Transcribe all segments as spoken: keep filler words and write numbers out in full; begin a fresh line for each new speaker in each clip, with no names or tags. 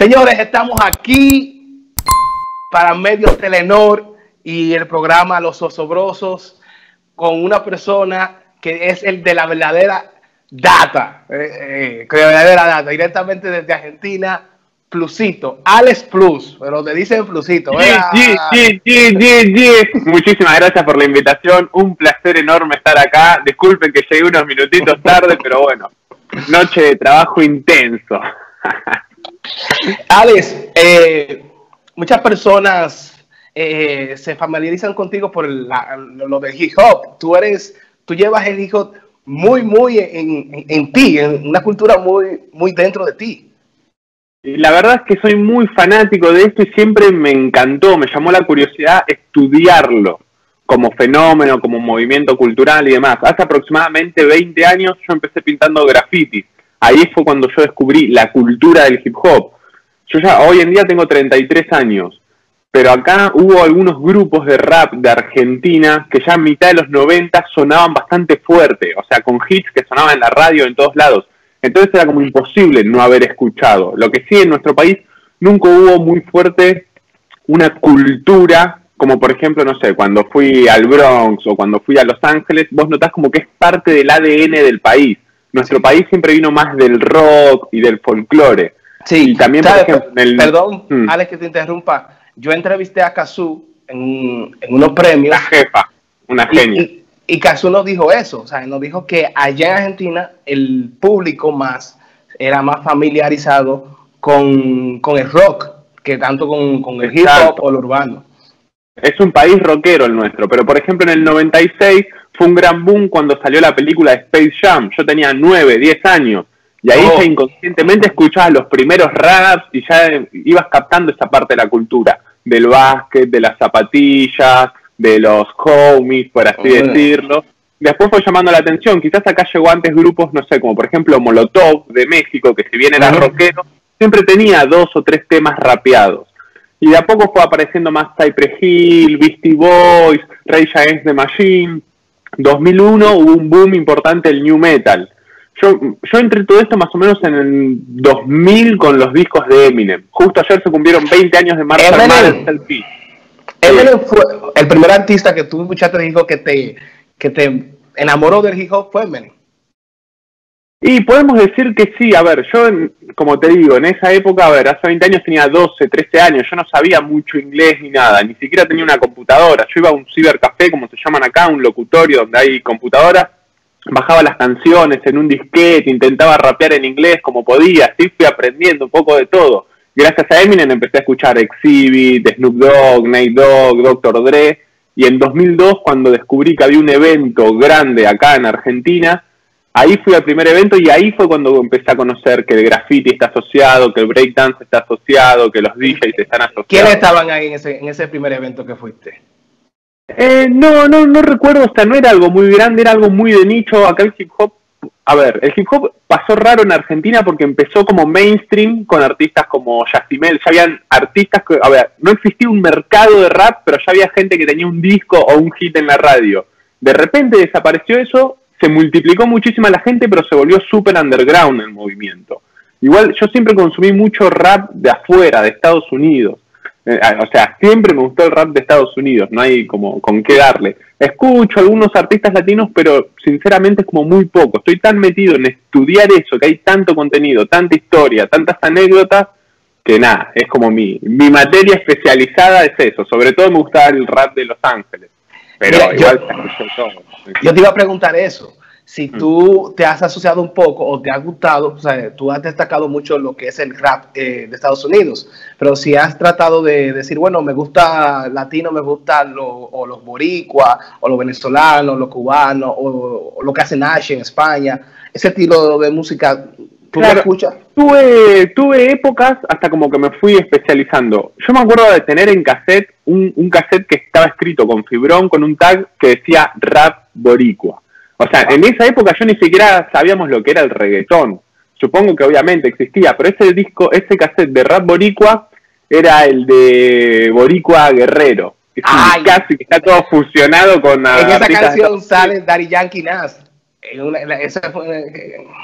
Señores, estamos aquí para Medios Telenor y el programa Los Osobrosos con una persona que es el de la verdadera data, eh, eh, la verdadera data, directamente desde Argentina, Plusito, Alex Plus, pero te dicen Plusito.
Sí, sí, sí, sí, sí, sí. Muchísimas gracias por la invitación, un placer enorme estar acá. Disculpen que llegué unos minutitos tarde, pero bueno, noche de trabajo intenso.
Alex, eh, muchas personas eh, se familiarizan contigo por la, lo del hip hop. Tú eres, tú llevas el hip hop muy, muy en, en, en ti, en una cultura muy, muy dentro de ti.
Y la verdad es que soy muy fanático de esto y siempre me encantó, me llamó la curiosidad estudiarlo como fenómeno, como movimiento cultural y demás. Hace aproximadamente veinte años yo empecé pintando grafitis. Ahí fue cuando yo descubrí la cultura del hip hop. Yo ya hoy en día tengo treinta y tres años, pero acá hubo algunos grupos de rap de Argentina que ya en mitad de los noventa sonaban bastante fuerte, o sea, con hits que sonaban en la radio en todos lados. Entonces era como imposible no haber escuchado. Lo que sí, en nuestro país nunca hubo muy fuerte una cultura, como por ejemplo, no sé, cuando fui al Bronx o cuando fui a Los Ángeles, vos notás como que es parte del A D N del país. Nuestro país siempre vino más del rock y del folclore.
Sí,
y también,
¿sabes?
por ejemplo, en el...
Perdón,
hmm.
Alex, que te interrumpa. Yo entrevisté a Cazzu en, en unos premios.
Una jefa, una genia.
Y, y, y Cazzu nos dijo eso, o sea, nos dijo que allá en Argentina el público más era más familiarizado con, con el rock que tanto con, con el hip hop o el urbano.
Es un país rockero el nuestro, pero por ejemplo en el noventa y seis fue un gran boom cuando salió la película de Space Jam. Yo tenía nueve, diez años y ahí oh. ya inconscientemente escuchabas los primeros raps y ya ibas captando esa parte de la cultura, del básquet, de las zapatillas, de los homies, por así oh. decirlo. Después fue llamando la atención, quizás acá llegó antes grupos, no sé, como por ejemplo Molotov de México, que si bien era uh-huh. rockero, siempre tenía dos o tres temas rapeados. Y de a poco fue apareciendo más Cypress Hill, Beastie Boys, Rage Against the Machine. dos mil uno hubo un boom importante el New Metal. Yo, yo entré todo esto más o menos en el dos mil con los discos de Eminem. Justo ayer se cumplieron veinte años de Marshall Mathers.
Eminem fue el primer artista que tú escuchaste dijo que te, que te enamoró del hip hop, fue Eminem.
Y podemos decir que sí, a ver, yo, como te digo, en esa época, a ver, hace veinte años tenía doce, trece años, yo no sabía mucho inglés ni nada, ni siquiera tenía una computadora. Yo iba a un cibercafé, como se llaman acá, un locutorio donde hay computadoras, bajaba las canciones en un disquete, intentaba rapear en inglés como podía, así fui aprendiendo un poco de todo. Gracias a Eminem empecé a escuchar Exhibit, Snoop Dogg, Nate Dogg, doctor Dre, y en dos mil dos, cuando descubrí que había un evento grande acá en Argentina, ahí fui al primer evento y ahí fue cuando empecé a conocer que el graffiti está asociado, que el breakdance está asociado, que los D Js están asociados.
¿Quiénes estaban ahí en ese, en ese primer evento que fuiste?
Eh, no, no, no recuerdo, o sea, no era algo muy grande, era algo muy de nicho. Acá el hip hop, a ver, el hip hop pasó raro en Argentina porque empezó como mainstream con artistas como Yacimel. Ya habían artistas que, a ver, no existía un mercado de rap, pero ya había gente que tenía un disco o un hit en la radio. De repente desapareció eso. Se multiplicó muchísimo la gente, pero se volvió súper underground el movimiento. Igual yo siempre consumí mucho rap de afuera, de Estados Unidos. Eh, o sea, siempre me gustó el rap de Estados Unidos, no hay como con qué darle. Escucho algunos artistas latinos, pero sinceramente es como muy poco. Estoy tan metido en estudiar eso, que hay tanto contenido, tanta historia, tantas anécdotas, que nada, es como mi, mi materia especializada es eso. Sobre todo me gusta el rap de Los Ángeles. Pero
Mira,
igual
yo,
se escuchó todo.
Yo te iba a preguntar eso, si tú te has asociado un poco o te ha gustado, o sea, tú has destacado mucho lo que es el rap eh, de Estados Unidos, pero si has tratado de decir, bueno, me gusta latino, me gustan lo, o los boricuas, o los venezolanos, los cubanos, o, o lo que hace Nash en España, ese estilo de música, ¿tú
claro,
lo escuchas?
Tuve, tuve épocas hasta como que me fui especializando. Yo me acuerdo de tener en cassette un, un cassette que estaba escrito con fibrón, con un tag que decía rap boricua. O sea, en esa época yo ni siquiera sabíamos lo que era el reggaetón. Supongo que obviamente existía, pero ese disco, ese cassette de rap boricua era el de Boricua Guerrero. Es un casi que está todo fusionado con...
En esa canción sale Daddy Yankee Nas. En una, esa fue,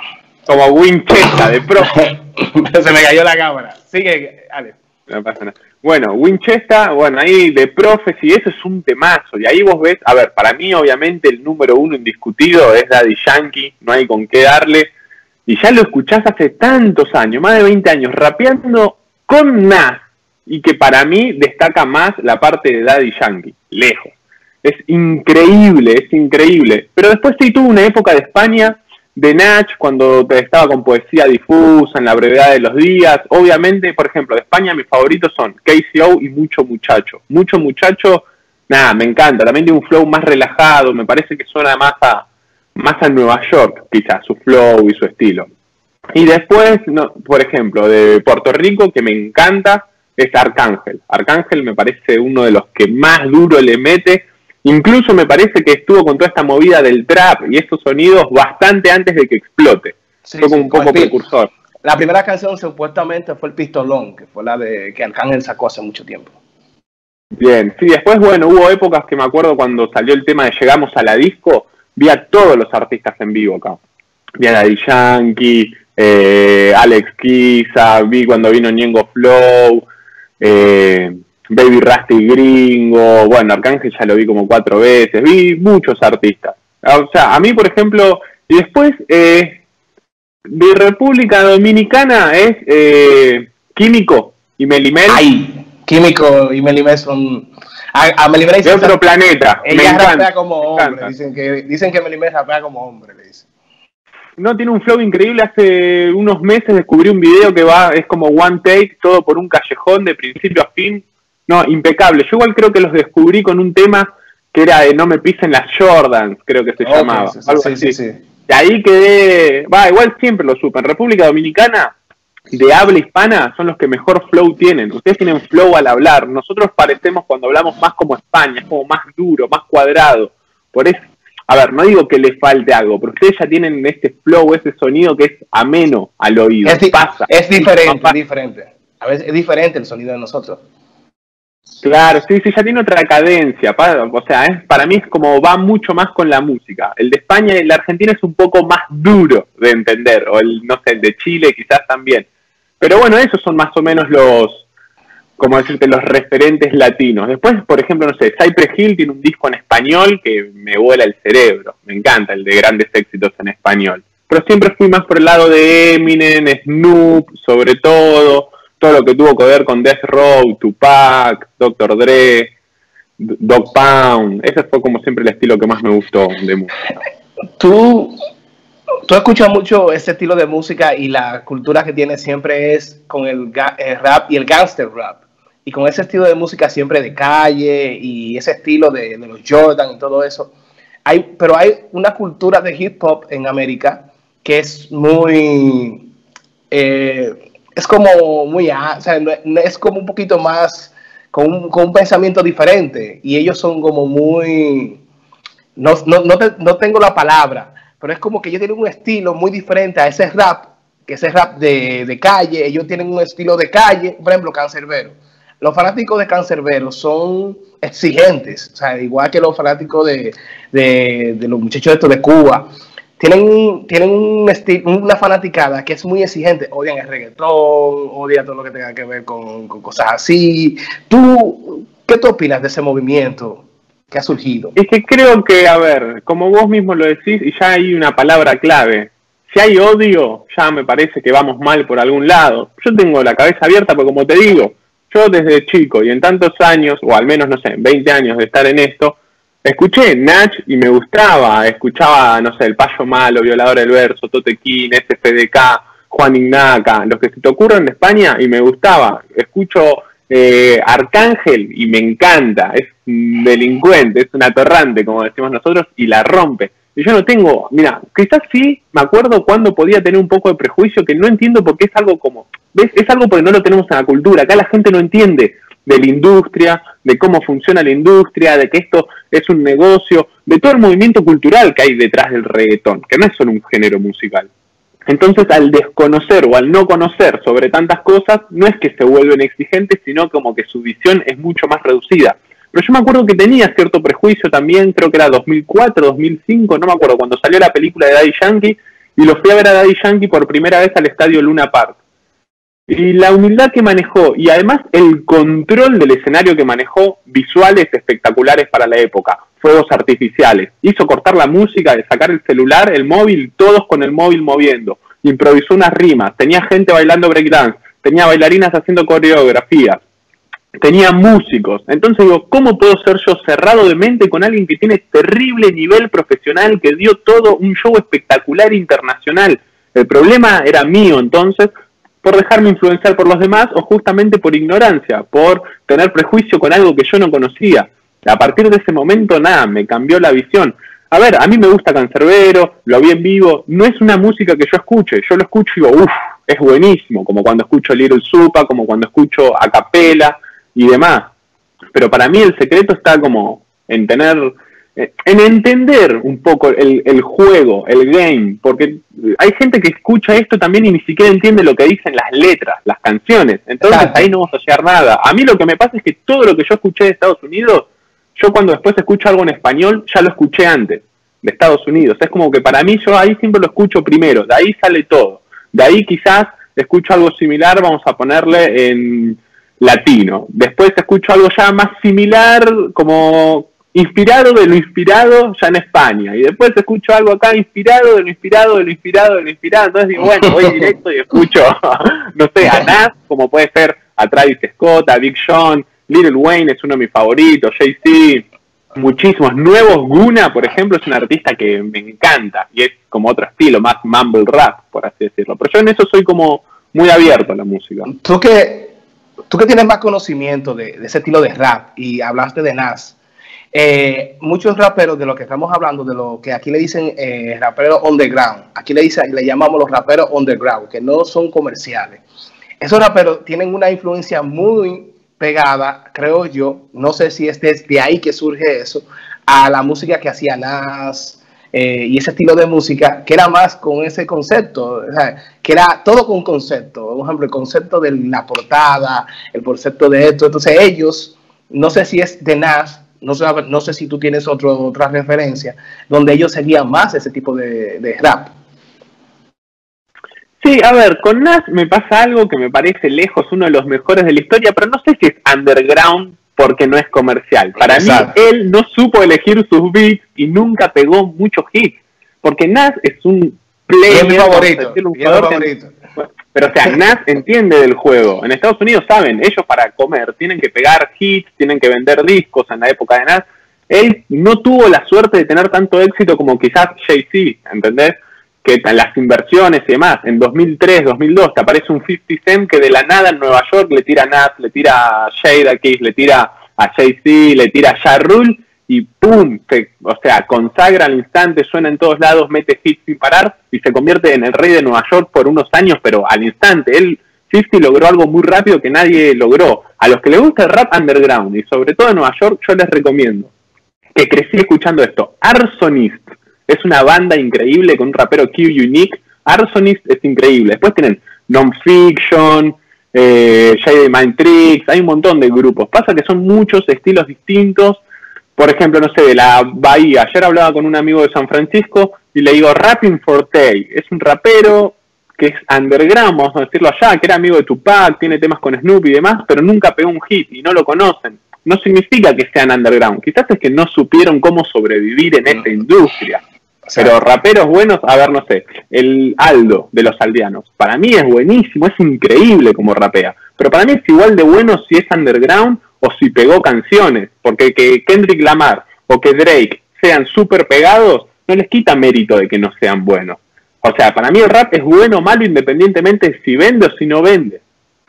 como Winchester de profe.
Se me cayó la cámara. Sigue, Ale.
No pasa nada. Bueno, Winchester, bueno, ahí de profes y eso es un temazo. Y ahí vos ves, a ver, para mí obviamente el número uno indiscutido es Daddy Yankee, no hay con qué darle. Y ya lo escuchás hace tantos años, más de veinte años, rapeando con Nas. Y que para mí destaca más la parte de Daddy Yankee, lejos. Es increíble, es increíble. Pero después sí tuvo una época de España, de Nach, cuando estaba con poesía difusa, en la brevedad de los días. Obviamente, por ejemplo, de España mis favoritos son K C O y Mucho Muchacho. Mucho Muchacho, nada, me encanta. También tiene un flow más relajado, me parece que suena más a, más a Nueva York, quizás, su flow y su estilo. Y después, no, por ejemplo, de Puerto Rico, que me encanta, es Arcángel. Arcángel me parece uno de los que más duro le mete. Incluso me parece que estuvo con toda esta movida del trap y estos sonidos bastante antes de que explote.
Sí,
fue como
sí,
un poco precursor.
La primera canción supuestamente fue El Pistolón, que fue la de que Arcángel sacó hace mucho tiempo.
Bien, sí, después, bueno, hubo épocas que me acuerdo cuando salió el tema de Llegamos a la Disco, vi a todos los artistas en vivo acá. Vi a Daddy Yankee, eh, Alex Kiza, vi cuando vino Ñengo Flow, eh... Baby Rasty Gringo, bueno, Arcángel ya lo vi como cuatro veces, vi muchos artistas. O sea, a mí, por ejemplo, y después eh, de República Dominicana es eh, Químico y Melimel.
Ay, Químico y Melimel son... A, a Melimel
de otro planeta.
Ella me rapea como hombre, dicen que, dicen que Melimel rapea como hombre, le dicen.
No, tiene un flow increíble. Hace unos meses descubrí un video que va, es como one take, todo por un callejón de principio a fin. No, impecable. Yo igual creo que los descubrí con un tema que era de No me pisen las Jordans, creo que se okay, llamaba.
Sí,
algo
sí,
así.
Sí, sí.
Y ahí quedé... Va, igual siempre lo supe. En República Dominicana, de habla hispana, son los que mejor flow tienen. Ustedes tienen flow al hablar. Nosotros parecemos cuando hablamos más como España, como más duro, más cuadrado. Por eso, a ver, no digo que les falte algo, pero ustedes ya tienen este flow, ese sonido que es ameno al oído.
Es,
pasa.
Es diferente, es diferente. A veces es diferente el sonido de nosotros.
Claro, sí, sí, ya tiene otra cadencia, o sea, es, para mí es como va mucho más con la música. El de España y el de Argentina es un poco más duro de entender, o el, no sé, el de Chile quizás también. Pero bueno, esos son más o menos los, como decirte, los referentes latinos. Después, por ejemplo, no sé, Cypress Hill tiene un disco en español que me vuela el cerebro, me encanta, el de grandes éxitos en español. Pero siempre fui más por el lado de Eminem, Snoop, sobre todo... todo lo que tuvo que ver con Death Row, Tupac, doctor Dre, Dog Pound. Ese fue como siempre el estilo que más me gustó de música.
Tú, tú escuchas mucho ese estilo de música y la cultura que tiene siempre es con el, el rap y el gangster rap. Y con ese estilo de música siempre de calle y ese estilo de, de los Jordan y todo eso. Hay, pero hay una cultura de hip hop en América que es muy... Eh, es como muy, o sea, es como un poquito más, con un, con un pensamiento diferente, y ellos son como muy, no, no, no, te, no tengo la palabra, pero es como que ellos tienen un estilo muy diferente a ese rap, que ese rap de, de calle. Ellos tienen un estilo de calle, por ejemplo, Canserbero. Los fanáticos de Canserbero son exigentes, o sea, igual que los fanáticos de, de, de los muchachos estos de Cuba. Tienen, tienen un estilo, una fanaticada que es muy exigente. Odian el reggaetón, odian todo lo que tenga que ver con, con cosas así. ¿Tú qué te opinas de ese movimiento que ha surgido?
Es que creo que, a ver, como vos mismo lo decís, y ya hay una palabra clave. Si hay odio, ya me parece que vamos mal por algún lado. Yo tengo la cabeza abierta, porque como te digo, yo desde chico y en tantos años, o al menos, no sé, veinte años de estar en esto, escuché Nach y me gustaba, escuchaba, no sé, El Payo Malo, Violador del Verso, Totequín, S F D K, Juan Ignaca, los que se te ocurran de España, y me gustaba. Escucho eh, Arcángel y me encanta, es un delincuente, es un atorrante, como decimos nosotros, y la rompe. Y yo no tengo, mira, quizás sí me acuerdo cuando podía tener un poco de prejuicio, que no entiendo porque es algo como, ¿ves? Es algo porque no lo tenemos en la cultura, acá la gente no entiende de la industria, de cómo funciona la industria, de que esto es un negocio, de todo el movimiento cultural que hay detrás del reggaetón, que no es solo un género musical. Entonces, al desconocer o al no conocer sobre tantas cosas, no es que se vuelven exigentes, sino como que su visión es mucho más reducida. Pero yo me acuerdo que tenía cierto prejuicio también, creo que era dos mil cuatro, dos mil cinco, no me acuerdo, cuando salió la película de Daddy Yankee, y lo fui a ver a Daddy Yankee por primera vez al estadio Luna Park. Y la humildad que manejó, y además el control del escenario que manejó, visuales espectaculares para la época, fuegos artificiales, hizo cortar la música, de sacar el celular, el móvil, todos con el móvil moviendo, improvisó unas rimas, tenía gente bailando breakdance, tenía bailarinas haciendo coreografías, tenía músicos. Entonces digo, ¿cómo puedo ser yo cerrado de mente con alguien que tiene terrible nivel profesional, que dio todo un show espectacular internacional? El problema era mío entonces, por dejarme influenciar por los demás o justamente por ignorancia, por tener prejuicio con algo que yo no conocía. A partir de ese momento, nada, me cambió la visión. A ver, a mí me gusta Canserbero, lo vi en vivo, no es una música que yo escuche, yo lo escucho y digo, uff, es buenísimo, como cuando escucho Little Supa, como cuando escucho a capela y demás. Pero para mí el secreto está como en tener... en entender un poco el, el juego, el game, porque hay gente que escucha esto también y ni siquiera entiende lo que dicen las letras, las canciones, entonces Exacto. Ahí no vamos a llegar nada. A mí lo que me pasa es que todo lo que yo escuché de Estados Unidos, yo cuando después escucho algo en español, ya lo escuché antes, de Estados Unidos, es como que para mí yo ahí siempre lo escucho primero, de ahí sale todo, de ahí quizás escucho algo similar, vamos a ponerle en latino, después escucho algo ya más similar, como... inspirado de lo inspirado ya en España, y después escucho algo acá inspirado de lo inspirado, de lo inspirado, de lo inspirado, entonces digo, bueno, voy directo y escucho, no sé, a Nas, como puede ser a Travis Scott, a Big Sean, Lil Wayne es uno de mis favoritos, Jay-Z, muchísimos nuevos. Guna, por ejemplo, es un artista que me encanta, y es como otro estilo, más mumble rap, por así decirlo, pero yo en eso soy como muy abierto a la música.
Tú que, tú que tienes más conocimiento de, de ese estilo de rap, y hablaste de Nas, Eh, muchos raperos de lo que estamos hablando, de lo que aquí le dicen eh, raperos underground, aquí le dicen, le llamamos los raperos underground, que no son comerciales. Esos raperos tienen una influencia muy pegada, creo yo, no sé si es desde ahí que surge eso, a la música que hacía Nas eh, y ese estilo de música, que era más con ese concepto, o sea, que era todo con concepto, por ejemplo, el concepto de la portada, el concepto de esto. Entonces ellos, no sé si es de Nas, No sé, no sé si tú tienes otro, otra referencia donde ellos seguían más ese tipo de, de rap.
Sí, a ver, con Nas me pasa algo que me parece lejos uno de los mejores de la historia, pero no sé si es underground porque no es comercial. Para Exacto. mí, él no supo elegir sus beats y nunca pegó muchos hits, porque Nas es un player,
es mi favorito, un
es mi favorito. Que, pero o sea, Nas entiende del juego. En Estados Unidos saben, ellos para comer tienen que pegar hits, tienen que vender discos en la época de Nas. Él no tuvo la suerte de tener tanto éxito como quizás Jay-Z, ¿entendés? Que las inversiones y demás. En dos mil tres, dos mil dos te aparece un fifty Cent que de la nada en Nueva York le tira a Nas, le tira a Jadakiss, le tira a Jay-Z, le tira a Ja Rule y ¡pum! Se, o sea, consagra al instante, suena en todos lados, mete hits sin parar y se convierte en el rey de Nueva York por unos años, pero al instante. Él, fifty, logró algo muy rápido que nadie logró. A los que les gusta el rap underground y sobre todo en Nueva York, yo les recomiendo que crecí escuchando esto. Arsonist es una banda increíble con un rapero Q Unique. Arsonist es increíble. Después tienen Non-Fiction, eh, Shady Mind Tricks, hay un montón de grupos. Pasa que son muchos estilos distintos. Por ejemplo, no sé, de la Bahía. Ayer hablaba con un amigo de San Francisco y le digo, Rapping Forte. Es un rapero que es underground, vamos a decirlo allá, que era amigo de Tupac, tiene temas con Snoop y demás, pero nunca pegó un hit y no lo conocen. No significa que sean underground. Quizás es que no supieron cómo sobrevivir en esta industria. Pero raperos buenos, a ver, no sé, el Aldo de los Aldeanos. Para mí es buenísimo, es increíble como rapea. Pero para mí es igual de bueno si es underground o si pegó canciones, porque que Kendrick Lamar o que Drake sean súper pegados no les quita mérito de que no sean buenos. O sea, para mí el rap es bueno o malo independientemente de si vende o si no vende.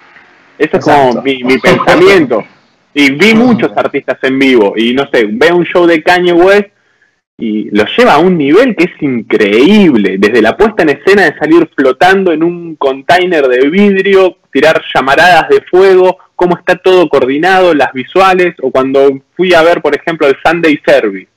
Ese es como mi, mi pensamiento. Y vi muchos artistas en vivo y no sé, veo un show de Kanye West y lo lleva a un nivel que es increíble, desde la puesta en escena de salir flotando en un container de vidrio, tirar llamaradas de fuego, cómo está todo coordinado, las visuales, o cuando fui a ver, por ejemplo, el Sunday Service.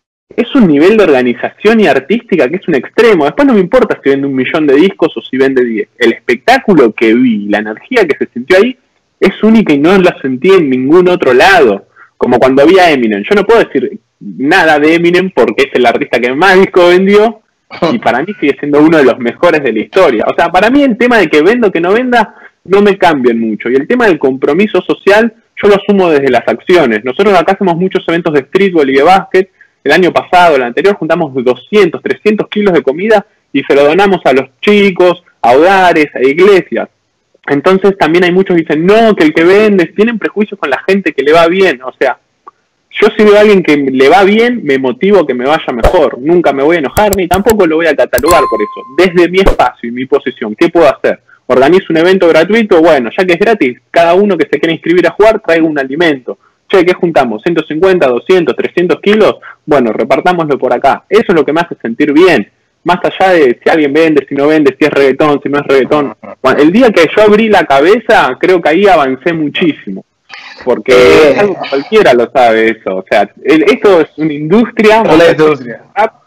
Es un nivel de organización y artística que es un extremo. Después no me importa si vende un millón de discos o si vende diez. El espectáculo que vi, la energía que se sintió ahí, es única y no la sentí en ningún otro lado. Como cuando vi a Eminem. Yo no puedo decir nada de Eminem porque es el artista que más disco vendió y para mí sigue siendo uno de los mejores de la historia. O sea, para mí el tema de que venda o que no venda no me cambian mucho, y el tema del compromiso social yo lo asumo desde las acciones. Nosotros acá hacemos muchos eventos de streetball y de básquet. El año pasado, el anterior, juntamos doscientos, trescientos kilos de comida y se lo donamos a los chicos, a hogares, a iglesias. Entonces también hay muchos que dicen, no, que el que vende, tienen prejuicios con la gente que le va bien. O sea, yo si veo a alguien que le va bien, me motivo a que me vaya mejor. Nunca me voy a enojar ni tampoco lo voy a catalogar por eso. Desde mi espacio y mi posición, ¿qué puedo hacer? Organizo un evento gratuito, bueno, ya que es gratis, cada uno que se quiera inscribir a jugar traiga un alimento. Che, ¿qué juntamos? ¿ciento cincuenta, doscientos, trescientos kilos? Bueno, repartámoslo por acá. Eso es lo que me hace sentir bien. Más allá de si alguien vende, si no vende, si es reggaetón, si no es reggaetón. Bueno, el día que yo abrí la cabeza, creo que ahí avancé muchísimo. Porque eh. es algo que cualquiera lo sabe eso. O sea, el, esto es una industria.
Una industria.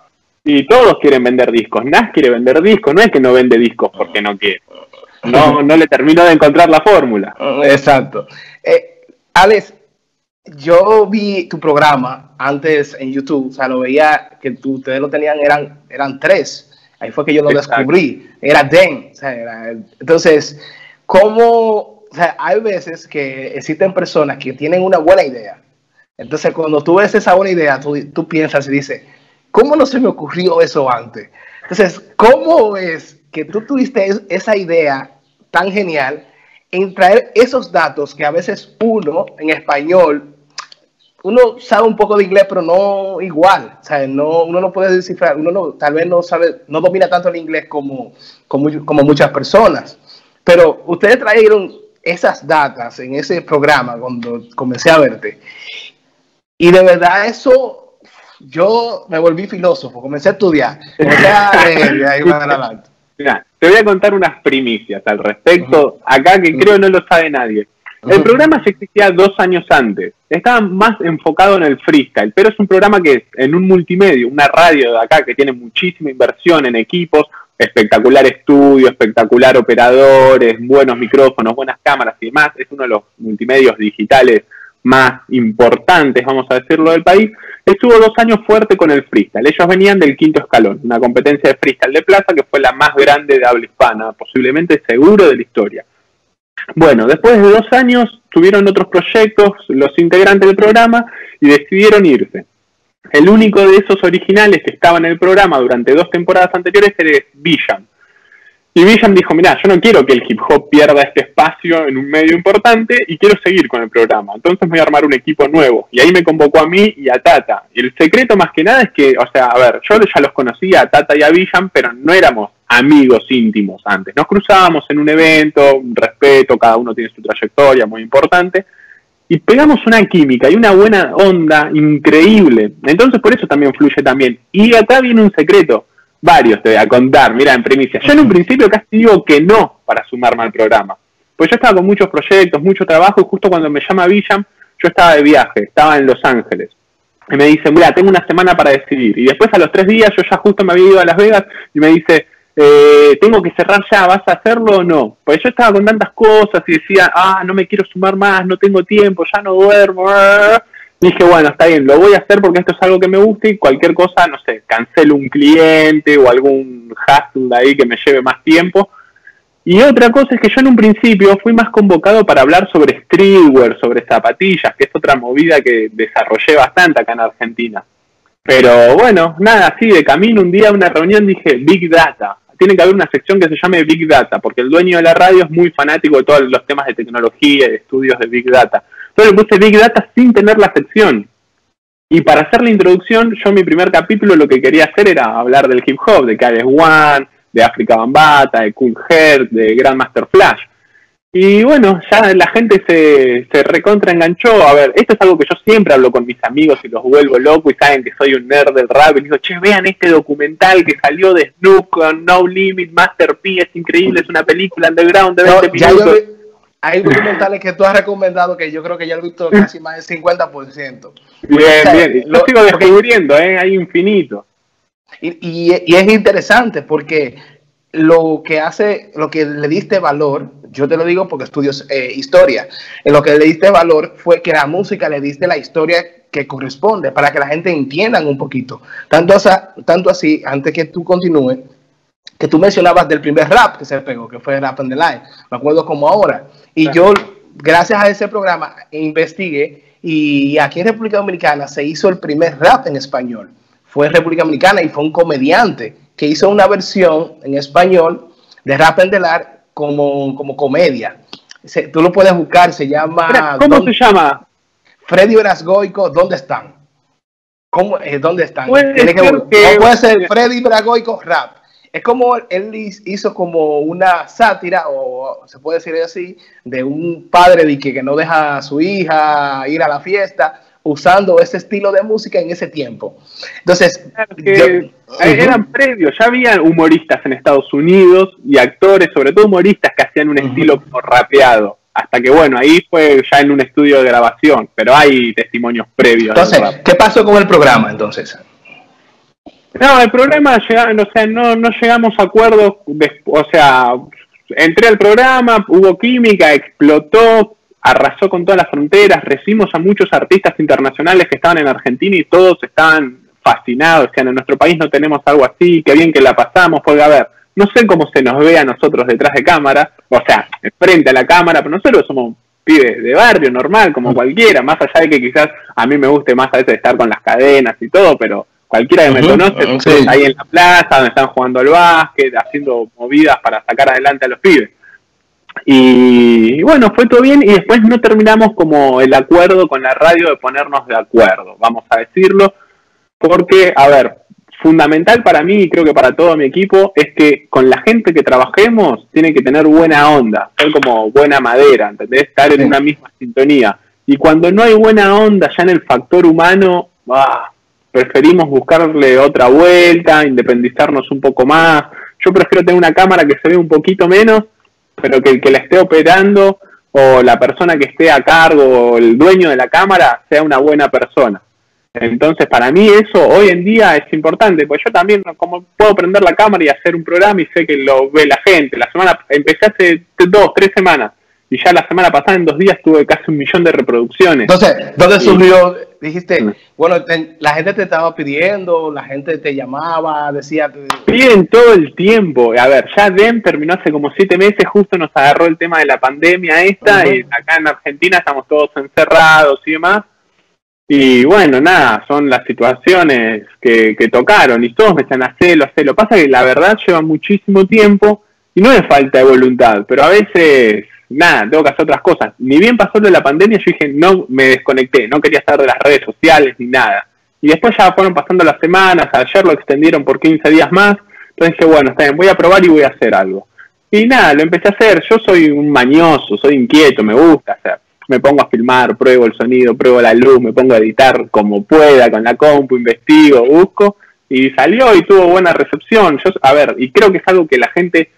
Y todos quieren vender discos. Nas quiere vender discos. No es que no vende discos porque no quiere. No, no le termino de encontrar la fórmula.
Exacto. Eh, Alex, yo vi tu programa antes en YouTube, o sea, lo veía que tú, ustedes lo tenían, eran, eran tres. Ahí fue que yo lo Exacto. descubrí. Era Den. O sea, era, entonces, ¿cómo? O sea, hay veces que existen personas que tienen una buena idea. Entonces, cuando tú ves esa buena idea, tú, tú piensas y dices, ¿cómo no se me ocurrió eso antes? Entonces, ¿cómo es que tú tuviste esa idea tan genial en traer esos datos que a veces uno en español, uno sabe un poco de inglés, pero no igual, o sea, no, uno no puede descifrar, uno no, tal vez no sabe, no domina tanto el inglés como, como, como muchas personas, pero ustedes trajeron esas datas en ese programa cuando comencé a verte, y de verdad eso, yo me volví filósofo, comencé a estudiar, comencé a leer, y ahí van adelante.
Mira, te voy a contar unas primicias al respecto, uh-huh. acá que uh-huh. creo no lo sabe nadie. El programa ya existía dos años antes, estaba más enfocado en el freestyle, pero es un programa que en un multimedio, una radio de acá que tiene muchísima inversión en equipos, espectacular estudio, espectacular operadores, buenos micrófonos, buenas cámaras y demás, es uno de los multimedios digitales más importantes, vamos a decirlo, del país. Estuvo dos años fuerte con el freestyle. Ellos venían del Quinto Escalón, una competencia de freestyle de plaza que fue la más grande de habla hispana, posiblemente seguro de la historia. Bueno, después de dos años tuvieron otros proyectos los integrantes del programa y decidieron irse. El único de esos originales que estaba en el programa durante dos temporadas anteriores era Villam. Y Villam dijo, mirá, yo no quiero que el hip hop pierda este espacio en un medio importante y quiero seguir con el programa. Entonces voy a armar un equipo nuevo. Y ahí me convocó a mí y a Tata. Y el secreto más que nada es que, o sea, a ver, yo ya los conocía a Tata y a Villam, pero no éramos amigos íntimos antes. Nos cruzábamos en un evento, un respeto, cada uno tiene su trayectoria muy importante. Y pegamos una química y una buena onda increíble. Entonces por eso también fluye también. Y acá viene un secreto. Varios te voy a contar, mira, en primicia. Yo en un principio casi digo que no para sumarme al programa. Pues yo estaba con muchos proyectos, mucho trabajo, y justo cuando me llama Villam, yo estaba de viaje, estaba en Los Ángeles. Y me dice, mira, tengo una semana para decidir. Y después a los tres días yo ya justo me había ido a Las Vegas y me dice, eh, tengo que cerrar ya, ¿vas a hacerlo o no? Pues yo estaba con tantas cosas y decía, ah, no me quiero sumar más, no tengo tiempo, ya no duermo. Dije, bueno, está bien, lo voy a hacer porque esto es algo que me gusta y cualquier cosa, no sé, cancelo un cliente o algún hustle ahí que me lleve más tiempo. Y otra cosa es que yo en un principio fui más convocado para hablar sobre streetwear, sobre zapatillas, que es otra movida que desarrollé bastante acá en Argentina. Pero bueno, nada, así de camino, un día a una reunión dije, Big Data. Tiene que haber una sección que se llame Big Data, porque el dueño de la radio es muy fanático de todos los temas de tecnología y de estudios de Big Data. Entonces le puse Big Data sin tener la sección. Y para hacer la introducción, yo en mi primer capítulo lo que quería hacer era hablar del hip hop, de K S One, de África Bambata, de Cool Herc, de Grandmaster Flash. Y bueno, ya la gente se, se recontra enganchó. A ver, esto es algo que yo siempre hablo con mis amigos y los vuelvo loco y saben que soy un nerd del rap. Y digo, che, vean este documental que salió de Snoop con No Limit, Master P, es increíble, es una película underground de veinte
no,
minutos.
Hay documentales que tú has recomendado que yo creo que ya he visto casi más del cincuenta por ciento.
Bien, o sea, bien. Lo sigo descubriendo, ¿eh? Hay infinito.
Y, y, y es interesante porque lo que hace, lo que le diste valor, yo te lo digo porque estudio eh, historia, en lo que le diste valor fue que la música le diste la historia que corresponde, para que la gente entienda un poquito. Tanto, tanto así, antes que tú continúes, que tú mencionabas del primer rap que se pegó, que fue Rap and the Line, me acuerdo como ahora. Y yo, gracias a ese programa, investigué, y aquí en República Dominicana se hizo el primer rap en español. Fue en República Dominicana y fue un comediante que hizo una versión en español de Rap and the Line como, como comedia. Se, tú lo puedes buscar, se llama...
¿Cómo se llama?
Freddy Bragoico, ¿dónde están? ¿Cómo, eh, ¿Dónde están?
Puede
Tiene que,
ser que...
no puede ser Freddy Bragoico Rap. Es como él hizo como una sátira, o se puede decir así, de un padre de que, que no deja a su hija ir a la fiesta, usando ese estilo de música en ese tiempo. Entonces,
claro que yo, eran uh-huh. previos, ya había humoristas en Estados Unidos y actores, sobre todo humoristas, que hacían un uh-huh. estilo como rapeado. Hasta que, bueno, ahí fue ya en un estudio de grabación, pero hay testimonios previos.
Entonces, ¿qué pasó con el programa entonces?
No, el programa, o sea, no, no llegamos a acuerdos, de, o sea, entré al programa, hubo química, explotó, arrasó con todas las fronteras, recibimos a muchos artistas internacionales que estaban en Argentina y todos estaban fascinados, decían, en nuestro país no tenemos algo así, qué bien que la pasamos, porque a ver, no sé cómo se nos ve a nosotros detrás de cámara, o sea, frente a la cámara, pero nosotros somos pibes de barrio, normal, como cualquiera, más allá de que quizás a mí me guste más a veces estar con las cadenas y todo, pero cualquiera que me uh-huh, conoce, uh-huh, sí. ahí en la plaza, donde están jugando al básquet, haciendo movidas para sacar adelante a los pibes. Y, y bueno, fue todo bien y después no terminamos como el acuerdo con la radio de ponernos de acuerdo, vamos a decirlo, porque, a ver, fundamental para mí y creo que para todo mi equipo es que con la gente que trabajemos tiene que tener buena onda, ser como buena madera, ¿entendés? Estar en sí. una misma sintonía. Y cuando no hay buena onda ya en el factor humano, ah, preferimos buscarle otra vuelta, independizarnos un poco más. Yo prefiero tener una cámara que se vea un poquito menos, pero que el que la esté operando o la persona que esté a cargo o el dueño de la cámara sea una buena persona. Entonces, para mí eso hoy en día es importante, porque yo también como puedo prender la cámara y hacer un programa y sé que lo ve la gente. La semana empecé hace dos, tres semanas y ya la semana pasada en dos días tuve casi un millón de reproducciones.
Entonces, ¿dónde surgió? Dijiste, mm. bueno, te, la gente te estaba pidiendo, la gente te llamaba, decía... Te...
Piden todo el tiempo. A ver, ya DEM terminó hace como siete meses, justo nos agarró el tema de la pandemia esta, uh-huh. y acá en Argentina estamos todos encerrados y demás. Y bueno, nada, son las situaciones que, que tocaron y todos me están hacelo, hacelo. Pasa que la verdad lleva muchísimo tiempo y no es falta de voluntad, pero a veces... nada, tengo que hacer otras cosas. Ni bien pasó lo de la pandemia, yo dije, no, me desconecté, no quería estar de las redes sociales ni nada. Y después ya fueron pasando las semanas, ayer lo extendieron por quince días más, entonces dije, bueno, está bien, voy a probar y voy a hacer algo. Y nada, lo empecé a hacer, yo soy un mañoso, soy inquieto, me gusta hacer. Me pongo a filmar, pruebo el sonido, pruebo la luz, me pongo a editar como pueda, con la compu, investigo, busco, y salió y tuvo buena recepción. Yo, a ver, y creo que es algo que la gente...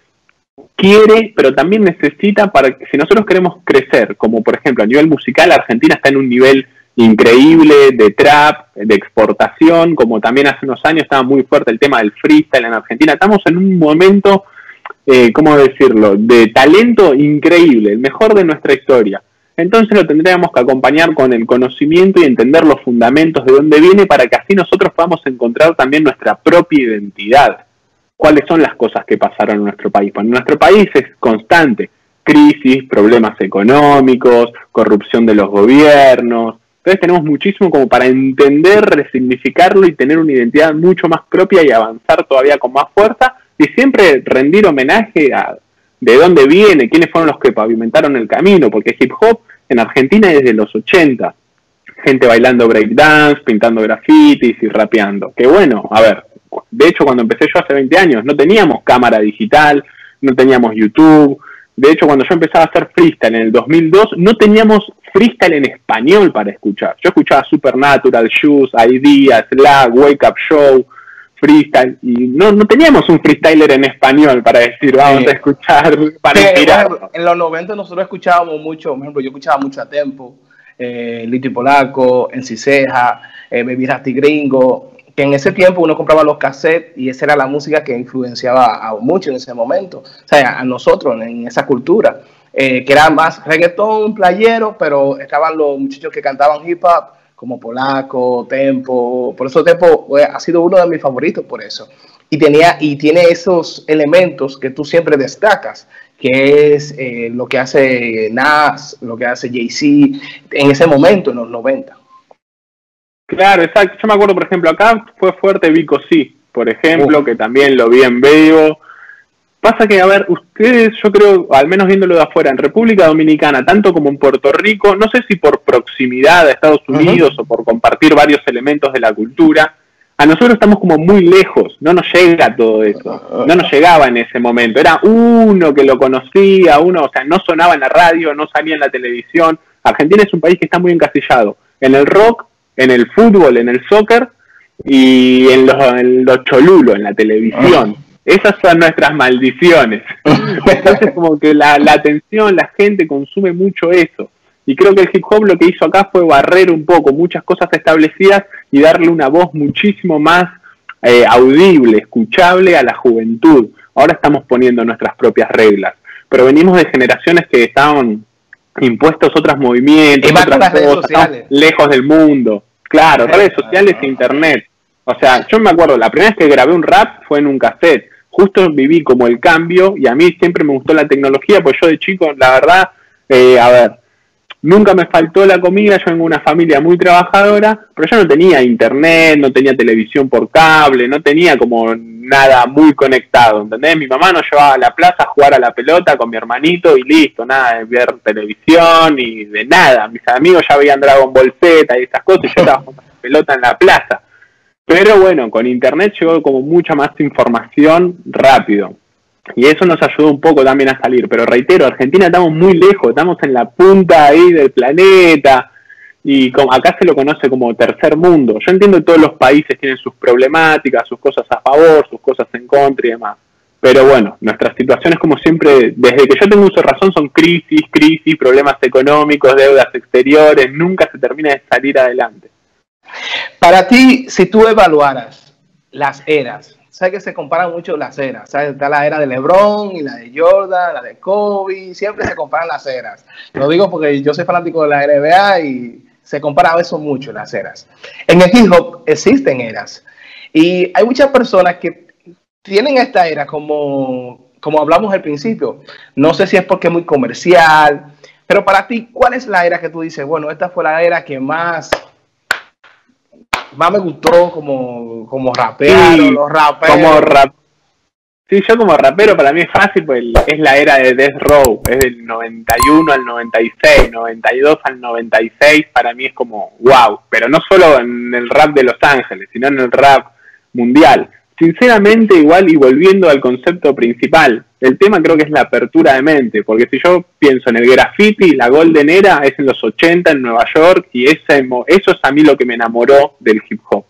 quiere, pero también necesita para que si nosotros queremos crecer, como por ejemplo a nivel musical, Argentina está en un nivel increíble de trap, de exportación, como también hace unos años estaba muy fuerte el tema del freestyle en Argentina. Estamos en un momento, eh, ¿cómo decirlo?, de talento increíble, el mejor de nuestra historia. Entonces lo tendríamos que acompañar con el conocimiento y entender los fundamentos de dónde viene para que así nosotros podamos encontrar también nuestra propia identidad. ¿Cuáles son las cosas que pasaron en nuestro país? Bueno, en nuestro país es constante crisis, problemas económicos, corrupción de los gobiernos. Entonces tenemos muchísimo como para entender, resignificarlo y tener una identidad mucho más propia y avanzar todavía con más fuerza y siempre rendir homenaje a de dónde viene, quiénes fueron los que pavimentaron el camino, porque hip hop en Argentina es desde los ochenta. Gente bailando breakdance, pintando grafitis y rapeando. Que bueno, a ver, de hecho cuando empecé yo hace veinte años no teníamos cámara digital, no teníamos YouTube. De hecho cuando yo empezaba a hacer freestyle en el dos mil dos no teníamos freestyle en español para escuchar. Yo escuchaba Supernatural, Shoes, Idea, Slack, Wake Up Show, freestyle, y no, no teníamos un freestyler en español para decir, vamos sí. a escuchar, para
sí,
inspirar.
Bueno, en los noventa nosotros escuchábamos mucho, por ejemplo, yo escuchaba mucho a Tempo, eh, Lito y Polaco, Enciseja, eh, Baby Rasty Gringo, que en ese tiempo uno compraba los cassettes y esa era la música que influenciaba a mucho en ese momento, o sea, a nosotros en esa cultura, eh, que era más reggaetón, playero, pero estaban los muchachos que cantaban hip hop, como Polaco, Tempo. Por eso Tempo eh, ha sido uno de mis favoritos por eso. Y, tenía, y tiene esos elementos que tú siempre destacas, que es eh, lo que hace Nas, lo que hace Jay-Z en ese momento, en los noventa.
Claro, exacto. Yo me acuerdo, por ejemplo, acá fue fuerte Vico C, por ejemplo,
uh.
que también lo vi en vivo. Pasa que, a ver, ustedes, yo creo, al menos viéndolo de afuera, en República Dominicana, tanto como en Puerto Rico, no sé si por proximidad a Estados Unidos uh-huh. o por compartir varios elementos de la cultura, a nosotros estamos como muy lejos, no nos llega todo eso, no nos llegaba en ese momento, era uno que lo conocía, uno, o sea, no sonaba en la radio, no salía en la televisión. Argentina es un país que está muy encasillado en el rock, en el fútbol, en el soccer y en los, en los cholulos, en la televisión. Uh-huh. Esas son nuestras maldiciones. Entonces como que la, la atención, la gente consume mucho eso. Y creo que el hip hop lo que hizo acá fue barrer un poco muchas cosas establecidas y darle una voz muchísimo más eh, audible, escuchable a la juventud. Ahora estamos poniendo nuestras propias reglas. Pero venimos de generaciones que estaban impuestos otros movimientos, otras cosas, lejos del mundo. Claro, redes sociales e internet. O sea, yo me acuerdo, la primera vez que grabé un rap fue en un cassette. Justo viví como el cambio y a mí siempre me gustó la tecnología, pues yo de chico, la verdad, eh, a ver, nunca me faltó la comida, yo vengo de una familia muy trabajadora, pero yo no tenía internet, no tenía televisión por cable, no tenía como nada muy conectado, ¿entendés? Mi mamá nos llevaba a la plaza a jugar a la pelota con mi hermanito y listo, nada de ver televisión ni de nada. Mis amigos ya veían Dragon Ball Z y esas cosas y yo estaba jugando a la pelota en la plaza. Pero bueno, con internet llegó como mucha más información rápido. Y eso nos ayudó un poco también a salir. Pero reitero, Argentina estamos muy lejos, estamos en la punta ahí del planeta. Y como acá se lo conoce como tercer mundo. Yo entiendo que todos los países tienen sus problemáticas, sus cosas a favor, sus cosas en contra y demás. Pero bueno, nuestras situaciones como siempre, desde que yo tengo uso de razón, son crisis, crisis, problemas económicos, deudas exteriores. Nunca se termina de salir adelante.
Para ti, si tú evaluaras las eras, sabes que se comparan mucho las eras, ¿sabes? Está la era de LeBron y la de Jordan, la de Kobe, siempre se comparan las eras. Lo digo porque yo soy fanático de la N B A y se compara eso mucho, las eras. En el hip hop existen eras y hay muchas personas que tienen esta era como, como hablamos al principio. No sé si es porque es muy comercial, pero para ti, ¿cuál es la era que tú dices, bueno, esta fue la era que más... más me gustó como, como rapero, sí, los raperos.
Como rap sí, yo como rapero para mí es fácil, pues es la era de Death Row, es del noventa y uno al noventa y seis, noventa y dos al noventa y seis, para mí es como wow, pero no solo en el rap de Los Ángeles, sino en el rap mundial. Sinceramente, igual, y volviendo al concepto principal, el tema creo que es la apertura de mente, porque si yo pienso en el graffiti, la Golden Era es en los ochenta en Nueva York, y ese, eso es a mí lo que me enamoró del hip hop.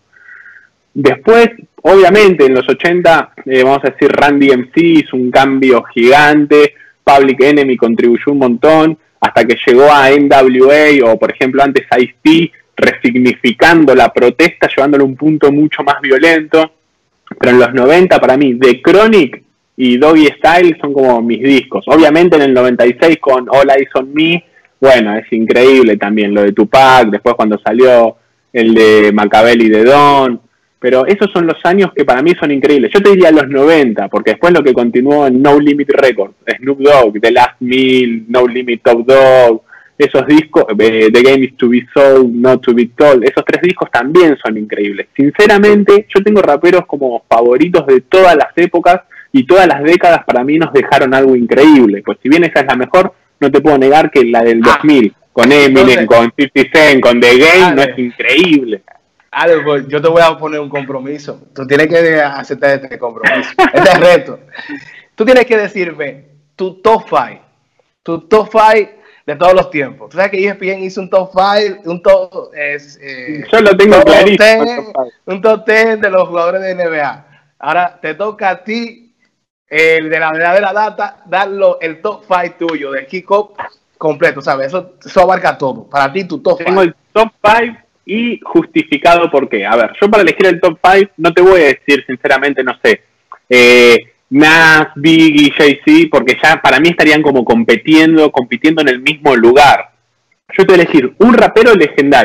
Después, obviamente, en los ochenta, eh, vamos a decir, Randy M C hizo un cambio gigante, Public Enemy contribuyó un montón, hasta que llegó a N W A, o por ejemplo antes Ice-T, resignificando la protesta, llevándolo a un punto mucho más violento. Pero en los noventa, para mí, The Chronic y Doggy Style son como mis discos. Obviamente en el noventa y seis con All Eyes on Me, bueno, es increíble también lo de Tupac, después cuando salió el de Machiavelli de Don, pero esos son los años que para mí son increíbles. Yo te diría los noventa, porque después lo que continuó en No Limit Records, Snoop Dogg, The Last Meal, No Limit Top Dog, esos discos, eh, The Game is to be sold, not to be told, esos tres discos también son increíbles. Sinceramente, yo tengo raperos como favoritos de todas las épocas y todas las décadas para mí nos dejaron algo increíble. Pues si bien esa es la mejor, no te puedo negar que la del dos mil, con Eminem, con cincuenta Cent, con The Game, Ale, no es increíble.
Ale, pues yo te voy a poner un compromiso. Tú tienes que aceptar este compromiso, este reto. Tú tienes que decirme tu top cinco, tu top cinco de todos los tiempos. Tú sabes que E S P N hizo un top cinco, un top... Es, eh,
yo lo tengo clarísimo.
Un top diez de los jugadores de N B A. Ahora te toca a ti, el de la verdadera data, darlo el top cinco tuyo, de hip hop completo, ¿sabes? Eso, eso abarca todo. Para ti, tu top cinco.
Tengo el top cinco y justificado por qué. A ver, yo para elegir el top cinco no te voy a decir, sinceramente, no sé, eh... Nas, Biggie, Jay-Z, porque ya para mí estarían como compitiendo, compitiendo en el mismo lugar. Yo te voy a elegir un rapero legendario,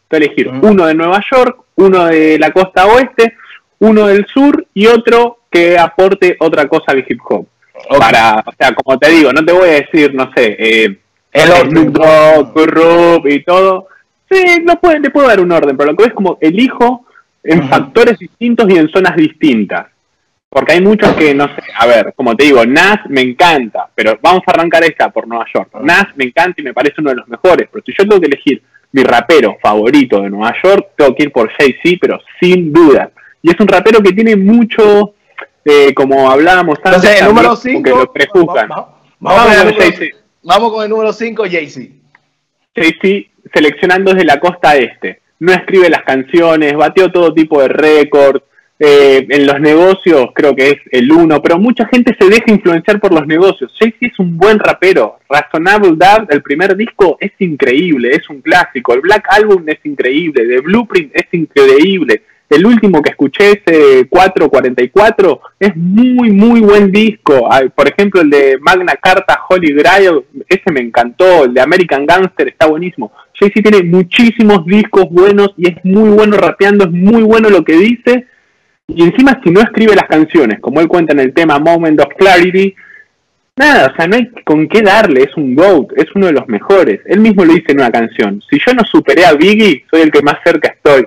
Puedo elegir
Uh-huh.
uno de Nueva York, uno de la costa oeste, uno del sur y otro que aporte otra cosa al hip hop. Okay. Para, o sea, como te digo, no te voy a decir, no sé, eh, el Snoop Dogg, Corrupt y todo. Sí, no puede, le puedo dar un orden, pero lo que es como elijo en uh-huh. factores distintos y en zonas distintas. Porque hay muchos que, no sé, a ver, como te digo, Nas me encanta, pero vamos a arrancar esta por Nueva York. Uh-huh. Nas me encanta y me parece uno de los mejores, pero si yo tengo que elegir mi rapero favorito de Nueva York, tengo que ir por Jay-Z, pero sin duda. Y es un rapero que tiene mucho, eh, como hablábamos antes,
entonces, el número cinco,
que lo prejuzgan.
Vamos, vamos, vamos, vamos, con número, vamos con el número cinco, Jay-Z.
Jay-Z seleccionando desde la costa este. No escribe las canciones, bateó todo tipo de récords. Eh, en los negocios creo que es el uno, pero mucha gente se deja influenciar por los negocios. Jay-Z es un buen rapero. Reasonable Doubt, el primer disco, es increíble, es un clásico. El Black Album es increíble, The Blueprint es increíble. El último que escuché, ese cuatro cuarenta y cuatro, es muy, muy buen disco. Por ejemplo, el de Magna Carta, Holy Grail, ese me encantó. El de American Gangster está buenísimo. Jay-Z tiene muchísimos discos buenos y es muy bueno rapeando, es muy bueno lo que dice. Y encima, si no escribe las canciones, como él cuenta en el tema Moment of Clarity, nada, o sea, no hay con qué darle, es un GOAT, es uno de los mejores. Él mismo lo dice en una canción: si yo no superé a Biggie, soy el que más cerca estoy.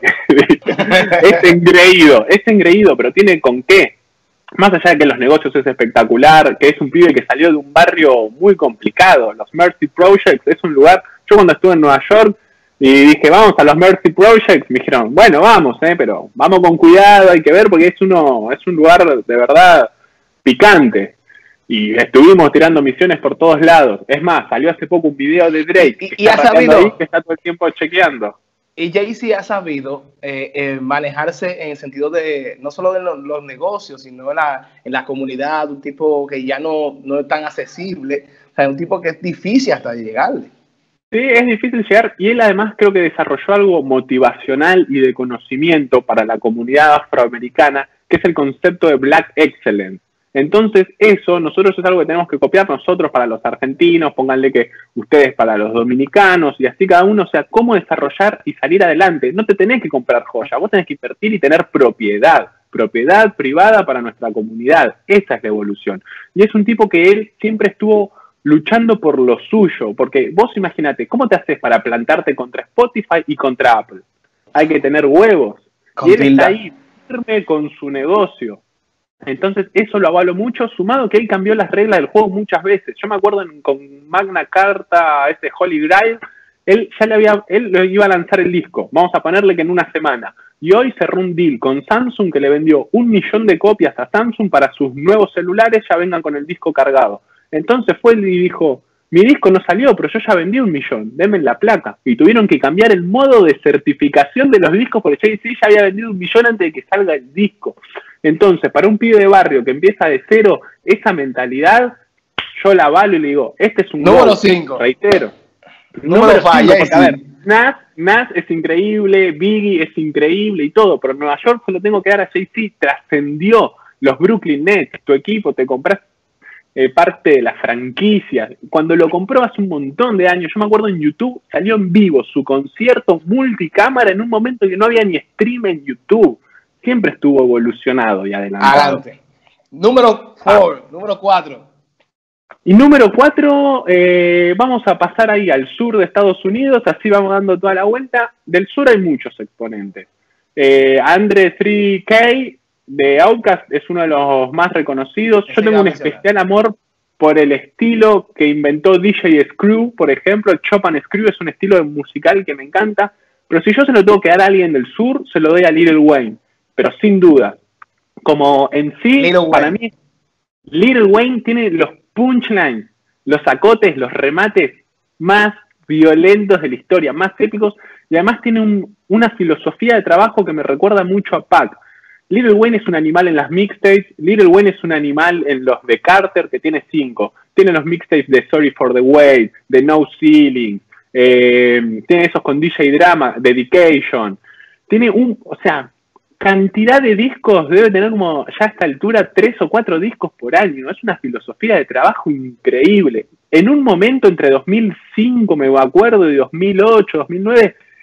Es engreído, es engreído, pero tiene con qué. Más allá de que en los negocios es espectacular, que es un pibe que salió de un barrio muy complicado. Los Mercy Projects es un lugar, yo cuando estuve en Nueva York, y dije, vamos a los Mercy Projects, me dijeron, bueno, vamos, eh, pero vamos con cuidado, hay que ver, porque es uno es un lugar de verdad picante. Y estuvimos tirando misiones por todos lados. Es más, salió hace poco un video de Drake
y,
que,
y
está
ha sabido,
ahí, que está todo el tiempo chequeando.
Y Jay-Z ha sabido eh, eh, manejarse en el sentido de, no solo de los, los negocios, sino en la, en la comunidad, un tipo que ya no, no es tan accesible, o sea, un tipo que es difícil hasta llegarle.
Sí, es difícil llegar, y él además creo que desarrolló algo motivacional y de conocimiento para la comunidad afroamericana, que es el concepto de Black Excellence. Entonces eso, nosotros es algo que tenemos que copiar nosotros para los argentinos, pónganle que ustedes para los dominicanos, y así cada uno, o sea, cómo desarrollar y salir adelante. No te tenés que comprar joya, vos tenés que invertir y tener propiedad, propiedad privada para nuestra comunidad. Esa es la evolución. Y es un tipo que él siempre estuvo luchando por lo suyo, porque vos imagínate, ¿cómo te haces para plantarte contra Spotify y contra Apple? Hay que tener huevos. Con y él tilda. Está ahí firme con su negocio. Entonces eso lo avalo mucho, sumado que él cambió las reglas del juego muchas veces. Yo me acuerdo en, con Magna Carta, ese Holy Grail, él ya le había, él le iba a lanzar el disco, vamos a ponerle que en una semana. Y hoy cerró un deal con Samsung que le vendió un millón de copias a Samsung para sus nuevos celulares, ya vengan con el disco cargado. Entonces fue él y dijo, mi disco no salió, pero yo ya vendí un millón, denme la placa. Y tuvieron que cambiar el modo de certificación de los discos porque Jay-Z ya había vendido un millón antes de que salga el disco. Entonces, para un pibe de barrio que empieza de cero, esa mentalidad, yo la avalo y le digo, este es un
número cinco.
Reitero.
Número cinco,
porque a ver, Nas, Nas es increíble, Biggie es increíble y todo, pero en Nueva York solo tengo que dar a Jay-Z, trascendió los Brooklyn Nets, tu equipo, te compras eh, parte de la franquicia. Cuando lo compró hace un montón de años, yo me acuerdo en YouTube, salió en vivo su concierto multicámara en un momento que no había ni stream en YouTube. Siempre estuvo evolucionado y adelantado.
Adelante. Número cuatro. Ah. Número cuatro.
Y número cuatro, eh, vamos a pasar ahí al sur de Estados Unidos, así vamos dando toda la vuelta. Del sur hay muchos exponentes. Eh, Andre tres K de Outkast es uno de los más reconocidos. Yo tengo un especial amor por el estilo que inventó D J Screw, por ejemplo. El Chop and Screw es un estilo musical que me encanta. Pero si yo se lo tengo que dar a alguien del sur, se lo doy a Lil Wayne. Pero sin duda, como en sí, Little para Wayne. mí, Lil Wayne tiene los punchlines, los acotes, los remates más violentos de la historia, más épicos, y además tiene un, una filosofía de trabajo que me recuerda mucho a Pac. Lil Wayne es un animal en las mixtapes, Lil Wayne es un animal en los de Carter, que tiene cinco. Tiene los mixtapes de Sorry for the Wait, de No Ceiling, eh, tiene esos con D J Drama, Dedication. Tiene un, o sea, cantidad de discos, debe tener como ya a esta altura tres o cuatro discos por año. Es una filosofía de trabajo increíble. En un momento entre dos mil cinco, me acuerdo, y dos mil ocho, dos mil nueve,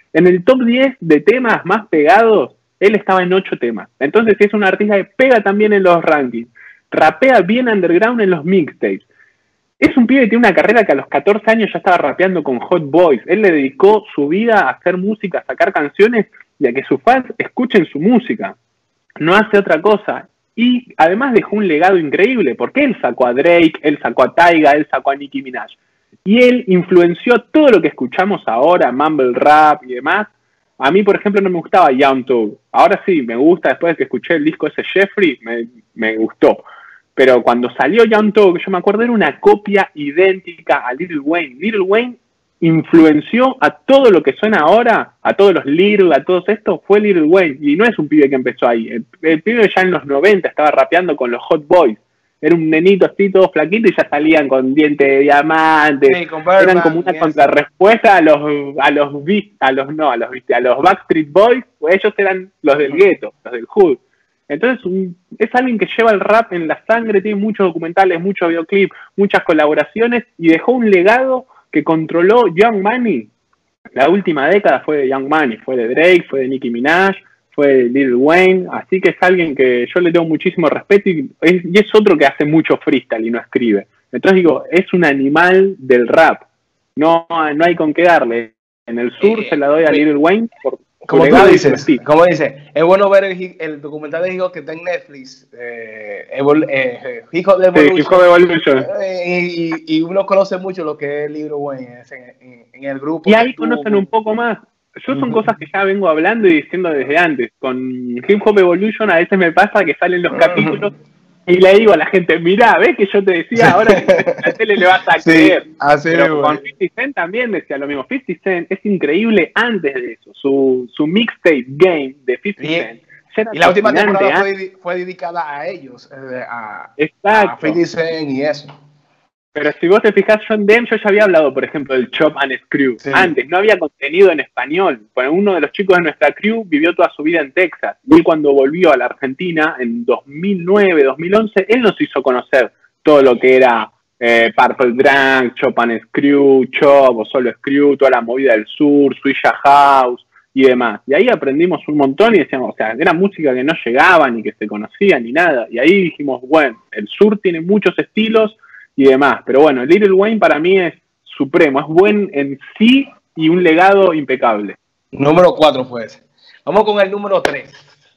En el top diez de temas más pegados, él estaba en ocho temas. Entonces es un artista que pega también en los rankings. Rapea bien underground en los mixtapes. Es un pibe que tiene una carrera que a los catorce años ya estaba rapeando con Hot Boys. Él le dedicó su vida a hacer música, a sacar canciones y a que sus fans escuchen su música. No hace otra cosa. Y además dejó un legado increíble, porque él sacó a Drake, él sacó a Tyga, él sacó a Nicki Minaj. Y él influenció todo lo que escuchamos ahora, mumble rap y demás. A mí, por ejemplo, no me gustaba Young Thug. Ahora sí, me gusta, después de que escuché el disco ese Jeffrey, me, me gustó. Pero cuando salió Young Thug, yo me acuerdo, era una copia idéntica a Lil Wayne. Lil Wayne influenció a todo lo que suena ahora, a todos los Lil, a todos estos, fue Lil Wayne. Y no es un pibe que empezó ahí. El, el pibe ya en los noventa estaba rapeando con los Hot Boys. Era un nenito así, todo flaquito, y ya salían con dientes de diamante. Sí, con eran como una contrarrespuesta a los, a los, a los, no, a los, a los Backstreet Boys, pues ellos eran los del gueto, los del hood. Entonces, un, es alguien que lleva el rap en la sangre, tiene muchos documentales, muchos videoclips, muchas colaboraciones, y dejó un legado que controló Young Money. La última década fue de Young Money, fue de Drake, fue de Nicki Minaj, fue de Lil Wayne, así que es alguien que yo le tengo muchísimo respeto y es, y es otro que hace mucho freestyle y no escribe. Entonces digo, es un animal del rap, no, no hay con qué darle. En el sur eh, se la doy a Lil Wayne por
como tú dices, como dice, es bueno ver el, el documental de Hijo que está en Netflix, eh, Evol, eh, Hijo de Evolution, sí, Hijo de Evolution. Eh, y, y uno conoce mucho lo que es Lil Wayne en, en, en el grupo.
Y ahí conocen un poco más. Yo son uh-huh. cosas que ya vengo hablando y diciendo desde antes. Con Hip Hop Evolution a veces me pasa que salen los uh-huh. capítulos y le digo a la gente, mirá, ¿ves que yo te decía? Ahora que en la tele le vas a creer. Sí, pero con cincuenta Cent también decía lo mismo. cincuenta Cent es increíble antes de eso. Su, su mixtape game de cincuenta Cent.
Y la última temporada fue, fue dedicada a ellos, eh, a, a cincuenta Cent y eso.
Pero si vos te fijás, John Dem, yo ya había hablado, por ejemplo, del Chop and Screw. Sí. Antes, no había contenido en español. Bueno, uno de los chicos de nuestra crew vivió toda su vida en Texas. Y cuando volvió a la Argentina, en dos mil nueve, dos mil once, él nos hizo conocer todo lo que era eh, Purple Drank, Chop and Screw, Chop o solo Screw, toda la movida del sur, Swisha House y demás. Y ahí aprendimos un montón y decíamos, o sea, era música que no llegaba, ni que se conocía, ni nada. Y ahí dijimos, bueno, el sur tiene muchos estilos y demás, pero bueno, Lil Wayne para mí es supremo, es buen en sí y un legado impecable.
Número cuatro fue ese. Vamos con el número tres.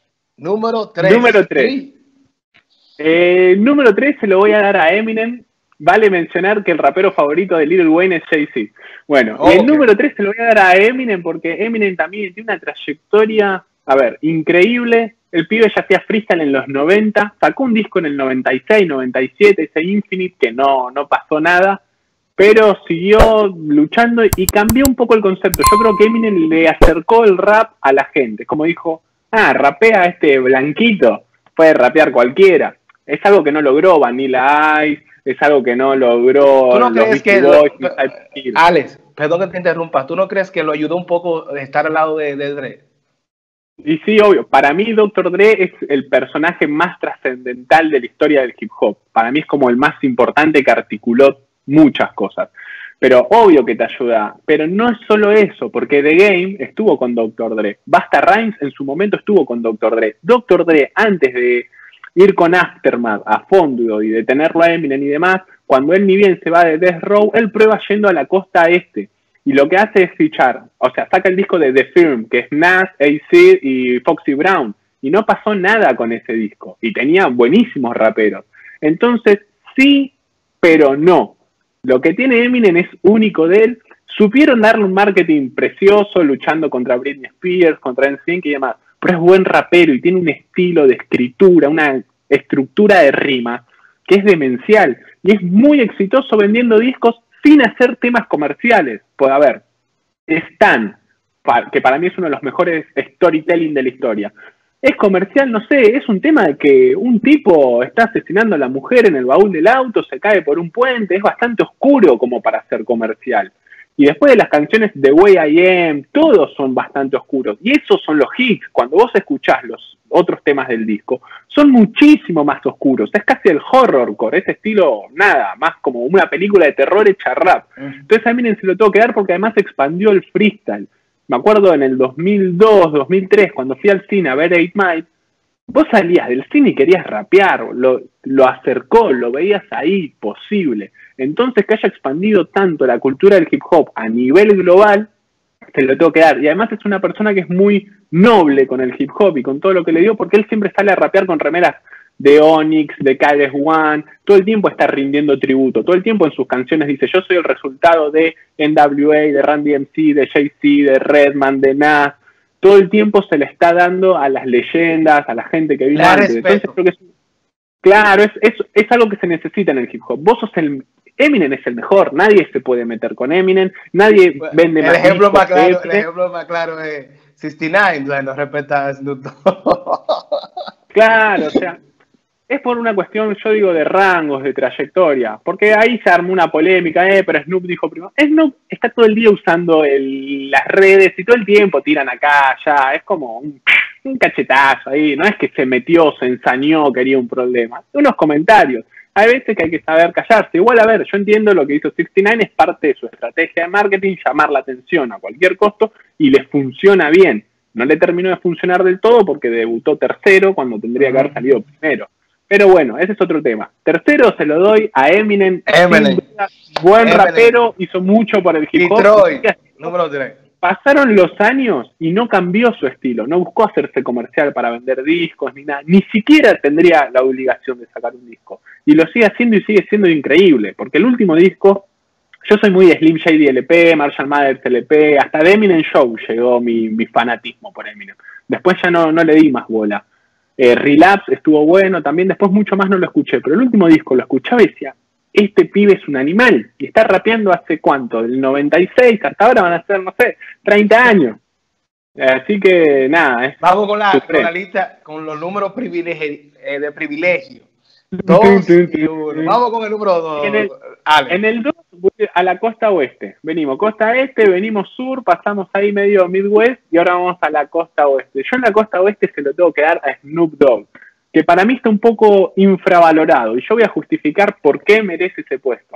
Número tres.
Número tres. ¿Sí? Eh, número tres se lo voy a dar a Eminem. Vale mencionar que el rapero favorito de Lil Wayne es Jay-Z. Bueno, oh, y el okay. número tres se lo voy a dar a Eminem porque Eminem también tiene una trayectoria, a ver, increíble. El pibe ya hacía freestyle en los noventa, sacó un disco en el noventa y seis, noventa y siete, ese Infinite, que no, no pasó nada, pero siguió luchando y cambió un poco el concepto. Yo creo que Eminem le acercó el rap a la gente, como dijo, ah, rapea este blanquito, puede rapear cualquiera. Es algo que no logró Vanilla Ice, es algo que no logró...
¿Tú no crees que... Boys, lo, Alex, perdón que te interrumpa, ¿tú no crees que lo ayudó un poco de estar al lado de, de Dre?
Y sí, obvio, para mí doctor Dre es el personaje más trascendental de la historia del hip hop. Para mí es como el más importante que articuló muchas cosas. Pero obvio que te ayuda, pero no es solo eso, porque The Game estuvo con doctor Dre. Busta Rhymes en su momento estuvo con doctor Dre. doctor Dre, antes de ir con Aftermath a fondo y de tenerlo a Eminem y demás, cuando él ni bien se va de Death Row, él prueba yendo a la costa este. Y lo que hace es fichar, o sea, saca el disco de The Firm, que es Nas, A-Seed y Foxy Brown. Y no pasó nada con ese disco. Y tenía buenísimos raperos. Entonces, sí, pero no. Lo que tiene Eminem es único de él. Supieron darle un marketing precioso, luchando contra Britney Spears, contra N Sync y demás. Pero es buen rapero y tiene un estilo de escritura, una estructura de rima que es demencial. Y es muy exitoso vendiendo discos sin hacer temas comerciales. Pues a ver, Stan, que para mí es uno de los mejores storytelling de la historia. Es comercial, no sé, es un tema de que un tipo está asesinando a la mujer en el baúl del auto, se cae por un puente, es bastante oscuro como para ser comercial. Y después de las canciones The Way I Am, todos son bastante oscuros. Y esos son los hits. Cuando vos escuchás los otros temas del disco, son muchísimo más oscuros. Es casi el horrorcore, ese estilo, nada, más como una película de terror hecha rap. Entonces a Eminem se lo tengo que dar porque además expandió el freestyle. Me acuerdo en el dos mil dos, dos mil tres, cuando fui al cine a ver eight Mile, vos salías del cine y querías rapear, lo, lo acercó, lo veías ahí, posible. Entonces, que haya expandido tanto la cultura del hip hop a nivel global, se lo tengo que dar. Y además es una persona que es muy noble con el hip hop y con todo lo que le dio, porque él siempre sale a rapear con remeras de Onyx, de K S one, todo el tiempo está rindiendo tributo, todo el tiempo en sus canciones dice, yo soy el resultado de N W A, de Randy M C, de Jay-Z, de Redman, de Nas. Todo el tiempo se le está dando a las leyendas, a la gente que vino antes. Entonces, creo que es, claro, es, es, es algo que se necesita en el hip hop. Vos sos el... Eminem es el mejor, nadie se puede meter con Eminem, nadie bueno, vende
el
más
ejemplo más claro, El ejemplo más claro es sesenta y nueve, no respeta a Snoop Dogg.
Claro, o sea, es por una cuestión, yo digo, de rangos, de trayectoria, porque ahí se armó una polémica, eh, pero Snoop dijo primero, Snoop está todo el día usando el, las redes y todo el tiempo tiran acá, allá, es como un, un cachetazo ahí, no es que se metió, se ensañó, quería un problema, unos comentarios. Hay veces que hay que saber callarse. Igual, a ver, yo entiendo lo que hizo sesenta y nueve, es parte de su estrategia de marketing, llamar la atención a cualquier costo, y le funciona bien. No le terminó de funcionar del todo porque debutó tercero cuando tendría que haber salido primero. Pero bueno, ese es otro tema. Tercero se lo doy a Eminem.
Eminem.
Buen
Eminem.
rapero, hizo mucho por el hip hop.
Detroit, número tres.
Pasaron los años y no cambió su estilo, no buscó hacerse comercial para vender discos ni nada, ni siquiera tendría la obligación de sacar un disco. Y lo sigue haciendo y sigue siendo increíble, porque el último disco, yo soy muy de Slim Shady L P, Marshall Mathers L P, hasta de Eminem Show llegó mi, mi fanatismo por Eminem. Después ya no, no le di más bola. Eh, Relapse estuvo bueno también, después mucho más no lo escuché, pero el último disco lo escuchaba y decía, este pibe es un animal, y está rapeando hace cuánto, del noventa y seis, hasta ahora van a ser, no sé, treinta años. Así que nada. Es
Vamos con la, con la lista, con los números privilegi eh, de privilegio. Dos y uno. Vamos con el número dos.
En el, en el dos, a la costa oeste. Venimos costa este, venimos sur, pasamos ahí medio Midwest, y ahora vamos a la costa oeste. Yo en la costa oeste se lo tengo que dar a Snoop Dogg, que para mí está un poco infravalorado, y yo voy a justificar por qué merece ese puesto.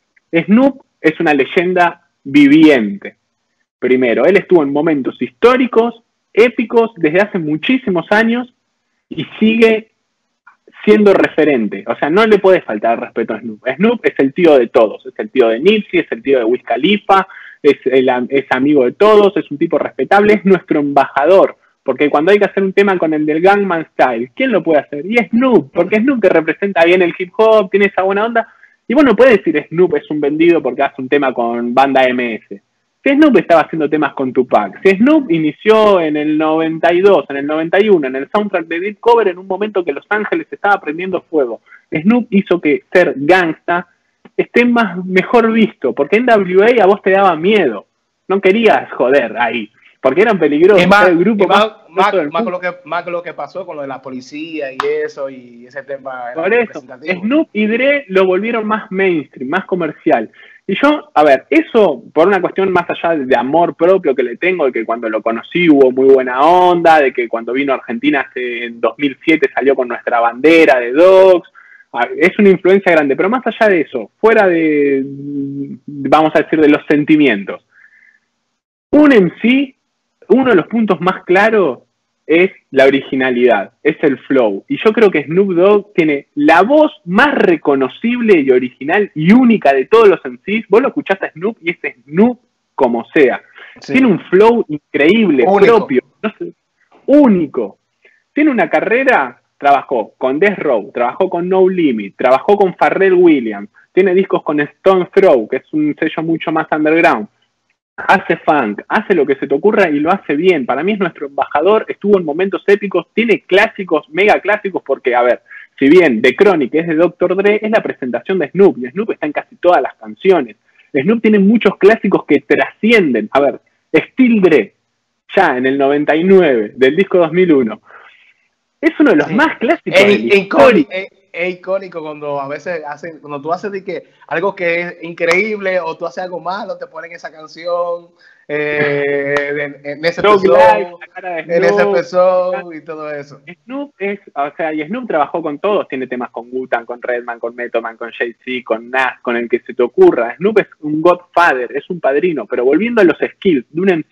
Snoop es una leyenda viviente. Primero, él estuvo en momentos históricos, épicos, desde hace muchísimos años, y sigue siendo referente. O sea, no le puede faltar respeto a Snoop. Snoop es el tío de todos, es el tío de Nipsey, es el tío de Wiz Khalifa, es, el, es amigo de todos, es un tipo respetable, es nuestro embajador. Porque cuando hay que hacer un tema con el del Gangnam Style, ¿quién lo puede hacer? Y es Snoop, porque Snoop que representa bien el hip hop, tiene esa buena onda. Y bueno, puede decir Snoop es un vendido porque hace un tema con Banda M S. Si Snoop estaba haciendo temas con Tupac, si Snoop inició en el noventa y dos, en el noventa y uno, en el soundtrack de Deep Cover, en un momento que Los Ángeles estaba prendiendo fuego, Snoop hizo que ser gangsta esté más, mejor visto, porque N W A a vos te daba miedo, no querías joder ahí. Porque eran peligrosos.
Y más, el grupo y más, más, más, más, con lo que, más con lo que pasó con lo de la policía y eso, y ese tema.
Por eso, Snoop y Dre lo volvieron más mainstream, más comercial. Y yo, a ver, eso por una cuestión más allá de amor propio que le tengo, de que cuando lo conocí hubo muy buena onda, de que cuando vino a Argentina hace, en dos mil siete salió con nuestra bandera de Dogs, es una influencia grande. Pero más allá de eso, fuera de, vamos a decir, de los sentimientos, un M C, uno de los puntos más claros es la originalidad, es el flow. Y yo creo que Snoop Dogg tiene la voz más reconocible y original y única de todos los M Cs. Vos lo escuchás a Snoop y es Snoop como sea. Sí. Tiene un flow increíble, único. propio, no sé, único. Tiene una carrera, trabajó con Death Row, trabajó con No Limit, trabajó con Pharrell Williams, tiene discos con Stone Throw, que es un sello mucho más underground. Hace funk, hace lo que se te ocurra y lo hace bien. Para mí es nuestro embajador, estuvo en momentos épicos, tiene clásicos, mega clásicos, porque, a ver, si bien The Chronic es de doctor Dre, es la presentación de Snoop, y Snoop está en casi todas las canciones. Snoop tiene muchos clásicos que trascienden. A ver, Still Dre, ya en el noventa y nueve, del disco dos mil uno, es uno de los sí. más clásicos
es, de la historia. Es, es icónico cuando a veces hacen, cuando tú haces de que algo que es increíble o tú haces algo malo, te ponen esa canción eh, en, en ese episodio, en ese episodio y todo eso.
Snoop es, o sea, y Snoop trabajó con todos, tiene temas con Wu-Tang, con Redman, con Method Man, con Jay-Z, con Nas, con el que se te ocurra. Snoop es un godfather, es un padrino, pero volviendo a los skills de un M C,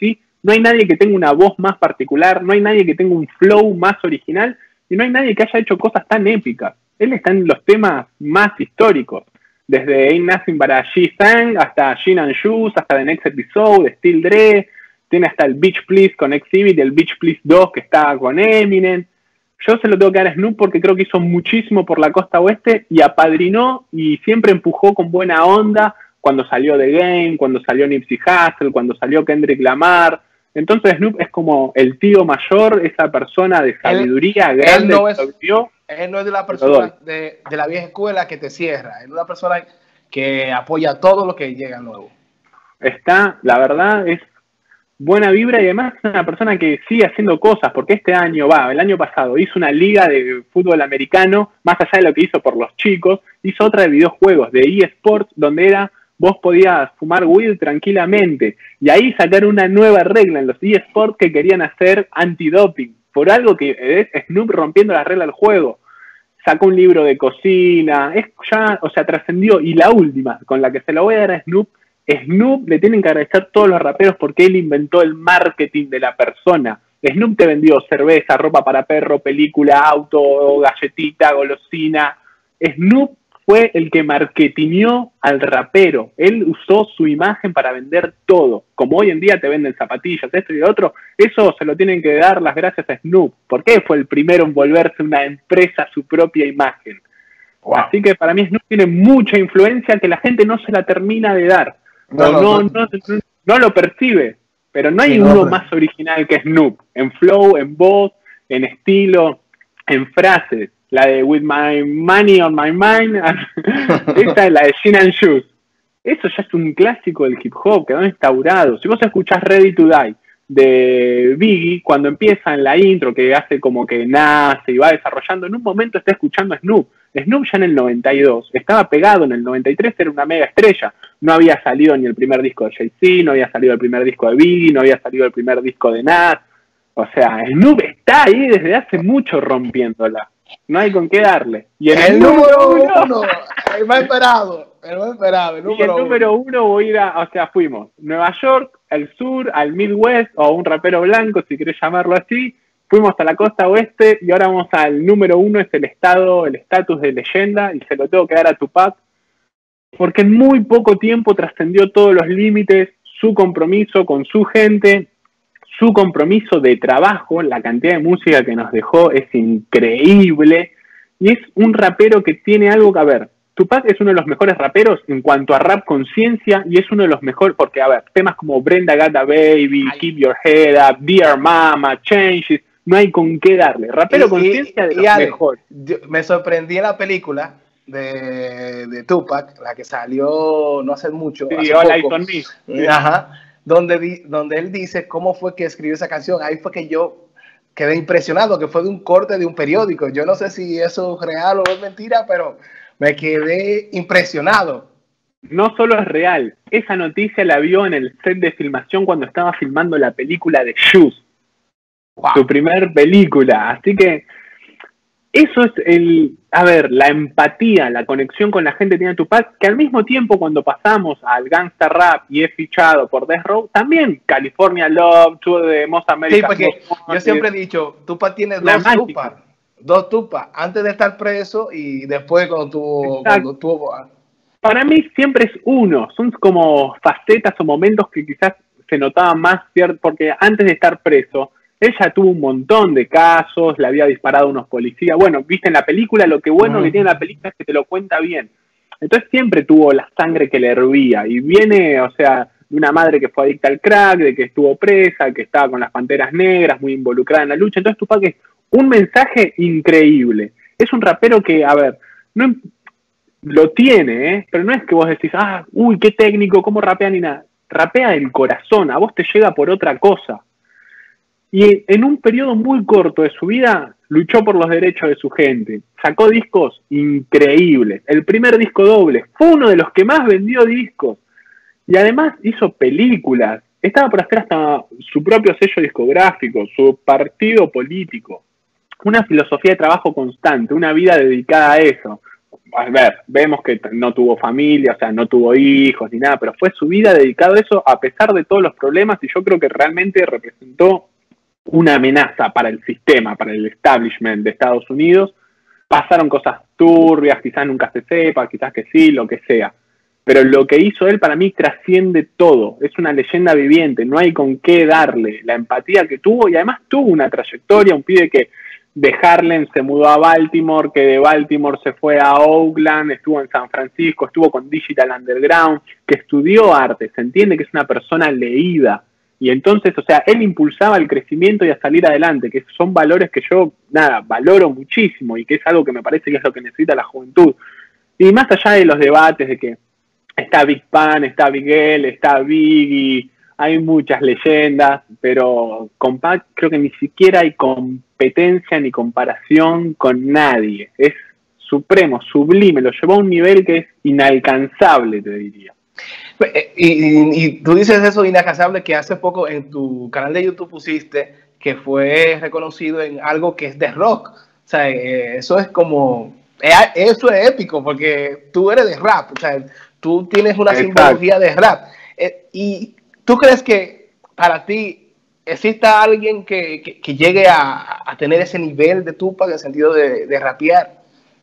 no hay nadie que tenga una voz más particular, no hay nadie que tenga un flow más original, y no hay nadie que haya hecho cosas tan épicas. Él está en los temas más históricos, desde Ain't Nothing But a G-Thang hasta Gin and Juice, hasta The Next Episode, Still Dre, tiene hasta el Beach Please con Exhibit, el Beach Please dos que está con Eminem. Yo se lo tengo que dar a Snoop porque creo que hizo muchísimo por la costa oeste y apadrinó y siempre empujó con buena onda cuando salió The Game, cuando salió Nipsey Hussle, cuando salió Kendrick Lamar. Entonces Snoop es como el tío mayor, esa persona de sabiduría él, grande. Él
no, es, él no es de la persona de, de la vieja escuela que te cierra, él es una persona que apoya todo lo que llega nuevo.
Está, la verdad, es buena vibra y además es una persona que sigue haciendo cosas, porque este año, va, el año pasado hizo una liga de fútbol americano, más allá de lo que hizo por los chicos, hizo otra de videojuegos, de eSports, donde era, vos podías fumar weed tranquilamente, y ahí sacaron una nueva regla en los eSports que querían hacer antidoping, por algo que es Snoop rompiendo la regla del juego. Sacó un libro de cocina, es ya, o sea, trascendió, y la última, con la que se lo voy a dar a Snoop, Snoop le tienen que agradecer todos los raperos porque él inventó el marketing de la persona. Snoop te vendió cerveza, ropa para perro, película, auto, galletita, golosina. Snoop fue el que marketineó al rapero. Él usó su imagen para vender todo. Como hoy en día te venden zapatillas, esto y lo otro, eso se lo tienen que dar las gracias a Snoop. Porque fue el primero en volverse una empresa a su propia imagen. Wow. Así que para mí Snoop tiene mucha influencia que la gente no se la termina de dar. No, no, no, no, no, no lo percibe, pero no hay sí, uno no, más original que Snoop, en flow, en voz, en estilo, en frases. La de With My Money on My Mind, esta es la de Gin and Juice. Eso ya es un clásico del hip hop, quedó instaurado. Si vos escuchás Ready to Die de Biggie, cuando empieza en la intro, que hace como que nace y va desarrollando, en un momento está escuchando a Snoop. Snoop ya en el noventa y dos, estaba pegado, en el noventa y tres era una mega estrella, no había salido ni el primer disco de Jay-Z, no había salido el primer disco de Biggie, no había salido el primer disco de Nas, o sea, Snoop está ahí desde hace mucho rompiéndola, no hay con qué darle. Y en
el, el número uno, uno, el más esperado, el más esperado, el
número, y el número uno. uno voy a ir a, o sea, fuimos Nueva York, al sur, al Midwest, o un rapero blanco, si querés llamarlo así. Fuimos a la costa oeste y ahora vamos al número uno, es el estado, el estatus de leyenda, y se lo tengo que dar a Tupac, porque en muy poco tiempo trascendió todos los límites, su compromiso con su gente, su compromiso de trabajo, la cantidad de música que nos dejó es increíble, y es un rapero que tiene algo que, a ver, Tupac es uno de los mejores raperos en cuanto a rap conciencia, y es uno de los mejores, porque, a ver, temas como Brenda Got a Baby, Ay. Keep Your Head Up, Dear Mama, Changes, no hay con qué darle. Rapero conciencia de los Ale, mejores.
Me sorprendí en la película de, de Tupac, la que salió no hace mucho.
Sí,
hace
All
poco.
Eyes on Me.
Ajá. Donde, di, donde él dice cómo fue que escribió esa canción. Ahí fue que yo quedé impresionado, que fue de un corte de un periódico. Yo no sé si eso es real o es mentira, pero me quedé impresionado.
No solo es real, esa noticia la vio en el set de filmación cuando estaba filmando la película de Juice. Wow. Su primer película, así que eso es el, a ver, la empatía, la conexión con la gente tiene Tupac, que al mismo tiempo cuando pasamos al gangsta rap y es fichado por Death Row, también California Love, tuvo de Most American.
Sí, porque yo siempre he dicho, Tupac tiene dos Tupac, dos Tupac, antes de estar preso y después cuando tuvo, cuando tuvo...
Para mí siempre es uno, son como facetas o momentos que quizás se notaban más, ¿cierto? Porque antes de estar preso, ella tuvo un montón de casos, le había disparado a unos policías. Bueno, viste en la película, lo que bueno uh-huh. que tiene la película es que te lo cuenta bien. Entonces siempre tuvo la sangre que le hervía. Y viene, o sea, de una madre que fue adicta al crack, de que estuvo presa, que estaba con las Panteras Negras, muy involucrada en la lucha. Entonces Tupac es un mensaje increíble. Es un rapero que, a ver, no lo tiene, ¿eh? Pero no es que vos decís, ah, uy, qué técnico, cómo rapea ni nada. Rapea del corazón, a vos te llega por otra cosa. Y en un periodo muy corto de su vida, luchó por los derechos de su gente. Sacó discos increíbles. El primer disco doble. Fue uno de los que más vendió discos. Y además hizo películas. Estaba por hacer hasta su propio sello discográfico, su partido político. Una filosofía de trabajo constante, una vida dedicada a eso. a ver, vemos que no tuvo familia, o sea, no tuvo hijos ni nada, pero fue su vida dedicada a eso a pesar de todos los problemas, y yo creo que realmente representó una amenaza para el sistema, para el establishment de Estados Unidos. Pasaron cosas turbias, quizás nunca se sepa, quizás que sí, lo que sea. Pero lo que hizo él para mí trasciende todo. Es una leyenda viviente, no hay con qué darle. La empatía que tuvo, y además tuvo una trayectoria, un pibe que de Harlem se mudó a Baltimore, que de Baltimore se fue a Oakland, estuvo en San Francisco, estuvo con Digital Underground, que estudió arte, se entiende que es una persona leída. Y entonces, o sea, él impulsaba el crecimiento y a salir adelante, que son valores que yo, nada, valoro muchísimo y que es algo que me parece que es lo que necesita la juventud. Y más allá de los debates de que está Big Pun, está Big L, está Biggie, hay muchas leyendas, pero con Pac creo que ni siquiera hay competencia ni comparación con nadie. Es supremo, sublime, lo llevó a un nivel que es inalcanzable, te diría.
Y, y, y tú dices eso inalcanzable que hace poco en tu canal de YouTube pusiste que fue reconocido en algo que es de rock. O sea, eh, eso es como, eh, eso es épico porque tú eres de rap, o sea, tú tienes una Exacto. simbología de rap. Eh, y tú crees que para ti exista alguien que, que, que llegue a, a tener ese nivel de Tupac en el sentido de, de rapear.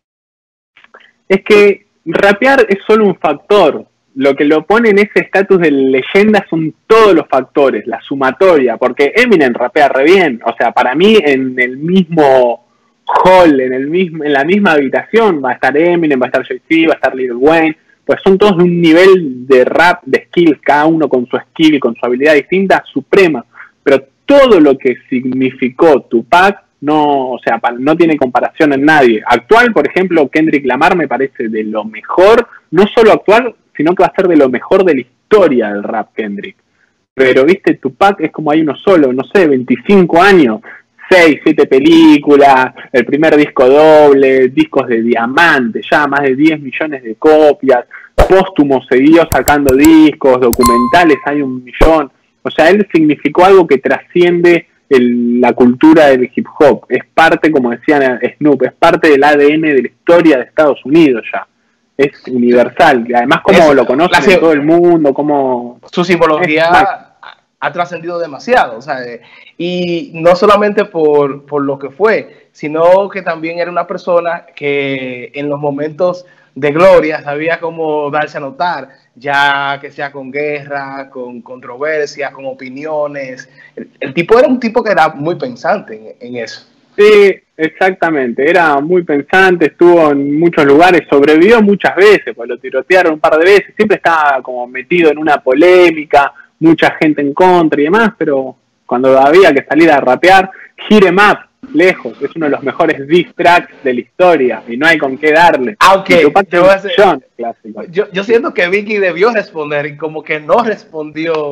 Es que rapear es solo un factor. Lo que lo pone en ese estatus de leyenda son todos los factores, la sumatoria, porque Eminem rapea re bien. O sea, para mí en el mismo hall, en el mismo, en la misma habitación va a estar Eminem, va a estar Jay-Z, va a estar Lil Wayne, pues son todos de un nivel de rap, de skill, cada uno con su skill, con su habilidad distinta, suprema. Pero todo lo que significó Tupac no, o sea, no tiene comparación en nadie. Actual, por ejemplo, Kendrick Lamar me parece de lo mejor, no solo actual, sino que va a ser de lo mejor de la historia del rap, Kendrick. Pero, viste, Tupac es como hay uno solo, no sé, veinticinco años, seis, siete películas, el primer disco doble, discos de diamante, ya más de diez millones de copias, póstumo siguió sacando discos, documentales, hay un millón. O sea, él significó algo que trasciende el, la cultura del hip hop. Es parte, como decían Snoop, es parte del A D N de la historia de Estados Unidos ya. Es universal. Y además, como es, lo conocen la, en todo el mundo, como
su simbología ha, ha trascendido demasiado. O sea, y no solamente por, por lo que fue, sino que también era una persona que en los momentos de gloria sabía cómo darse a notar, ya que sea con guerra, con controversias, con opiniones. El, el tipo era un tipo que era muy pensante en, en eso.
Sí, exactamente, era muy pensante, estuvo en muchos lugares, sobrevivió muchas veces, pues lo tirotearon un par de veces, siempre estaba como metido en una polémica, mucha gente en contra y demás, pero cuando había que salir a rapear, Hit 'em Up, lejos, es uno de los mejores diss tracks de la historia y no hay con qué darle.
Aunque yo, John, yo, yo siento que Biggie debió responder y como que no respondió.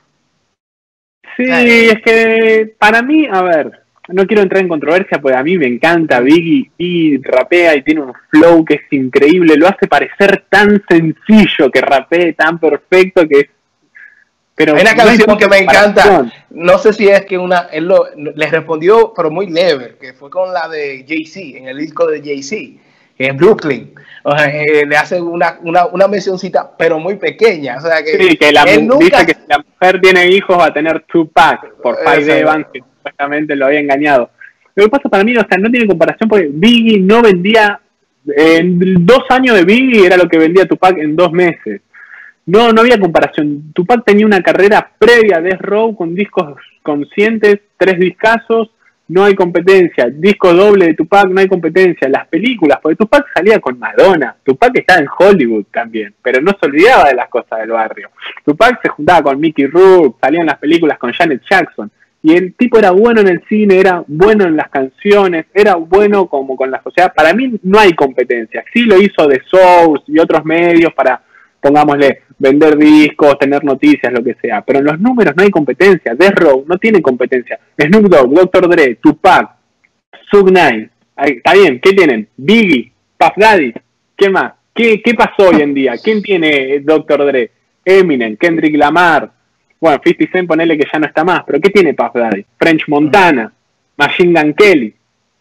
Sí, Ay. es que para mí, a ver, no quiero entrar en controversia porque a mí me encanta Biggie, y rapea y tiene un flow que es increíble, lo hace parecer tan sencillo que rapee tan perfecto que es. Pero
hay una canción no que me encanta, no sé si es que una él lo, le respondió, pero muy leve, que fue con la de Jay-Z, en el disco de Jay-Z, que es Brooklyn. O sea, eh, le hace una, una, una mencioncita, pero muy pequeña. O sea, que
sí, que la él nunca... dice que si la mujer tiene hijos va a tener Tupac, por Faide Evans, que supuestamente lo había engañado. Lo que pasa para mí, o sea, no tiene comparación porque Biggie no vendía, en dos años de Biggie era lo que vendía Tupac en dos meses. No, no había comparación. Tupac tenía una carrera previa a Death Row con discos conscientes, tres discazos, no hay competencia. Disco doble de Tupac, no hay competencia. Las películas, porque Tupac salía con Madonna. Tupac estaba en Hollywood también, pero no se olvidaba de las cosas del barrio. Tupac se juntaba con Mickey Rourke, salían las películas con Janet Jackson. Y el tipo era bueno en el cine, era bueno en las canciones, era bueno como con la sociedad. Para mí no hay competencia. Sí lo hizo The Source y otros medios para, pongámosle, vender discos, tener noticias, lo que sea. Pero en los números no hay competencia. Death Row no tiene competencia. Snoop Dogg, doctor Dre, Tupac, Suge Knight. Está bien, ¿qué tienen? Biggie, Puff Daddy. ¿Qué más? ¿Qué, qué pasó hoy en día? ¿Quién tiene doctor Dre? Eminem, Kendrick Lamar. Bueno, cincuenta Cent ponele que ya no está más. Pero ¿qué tiene Puff Daddy? French Montana, Machine Gun Kelly.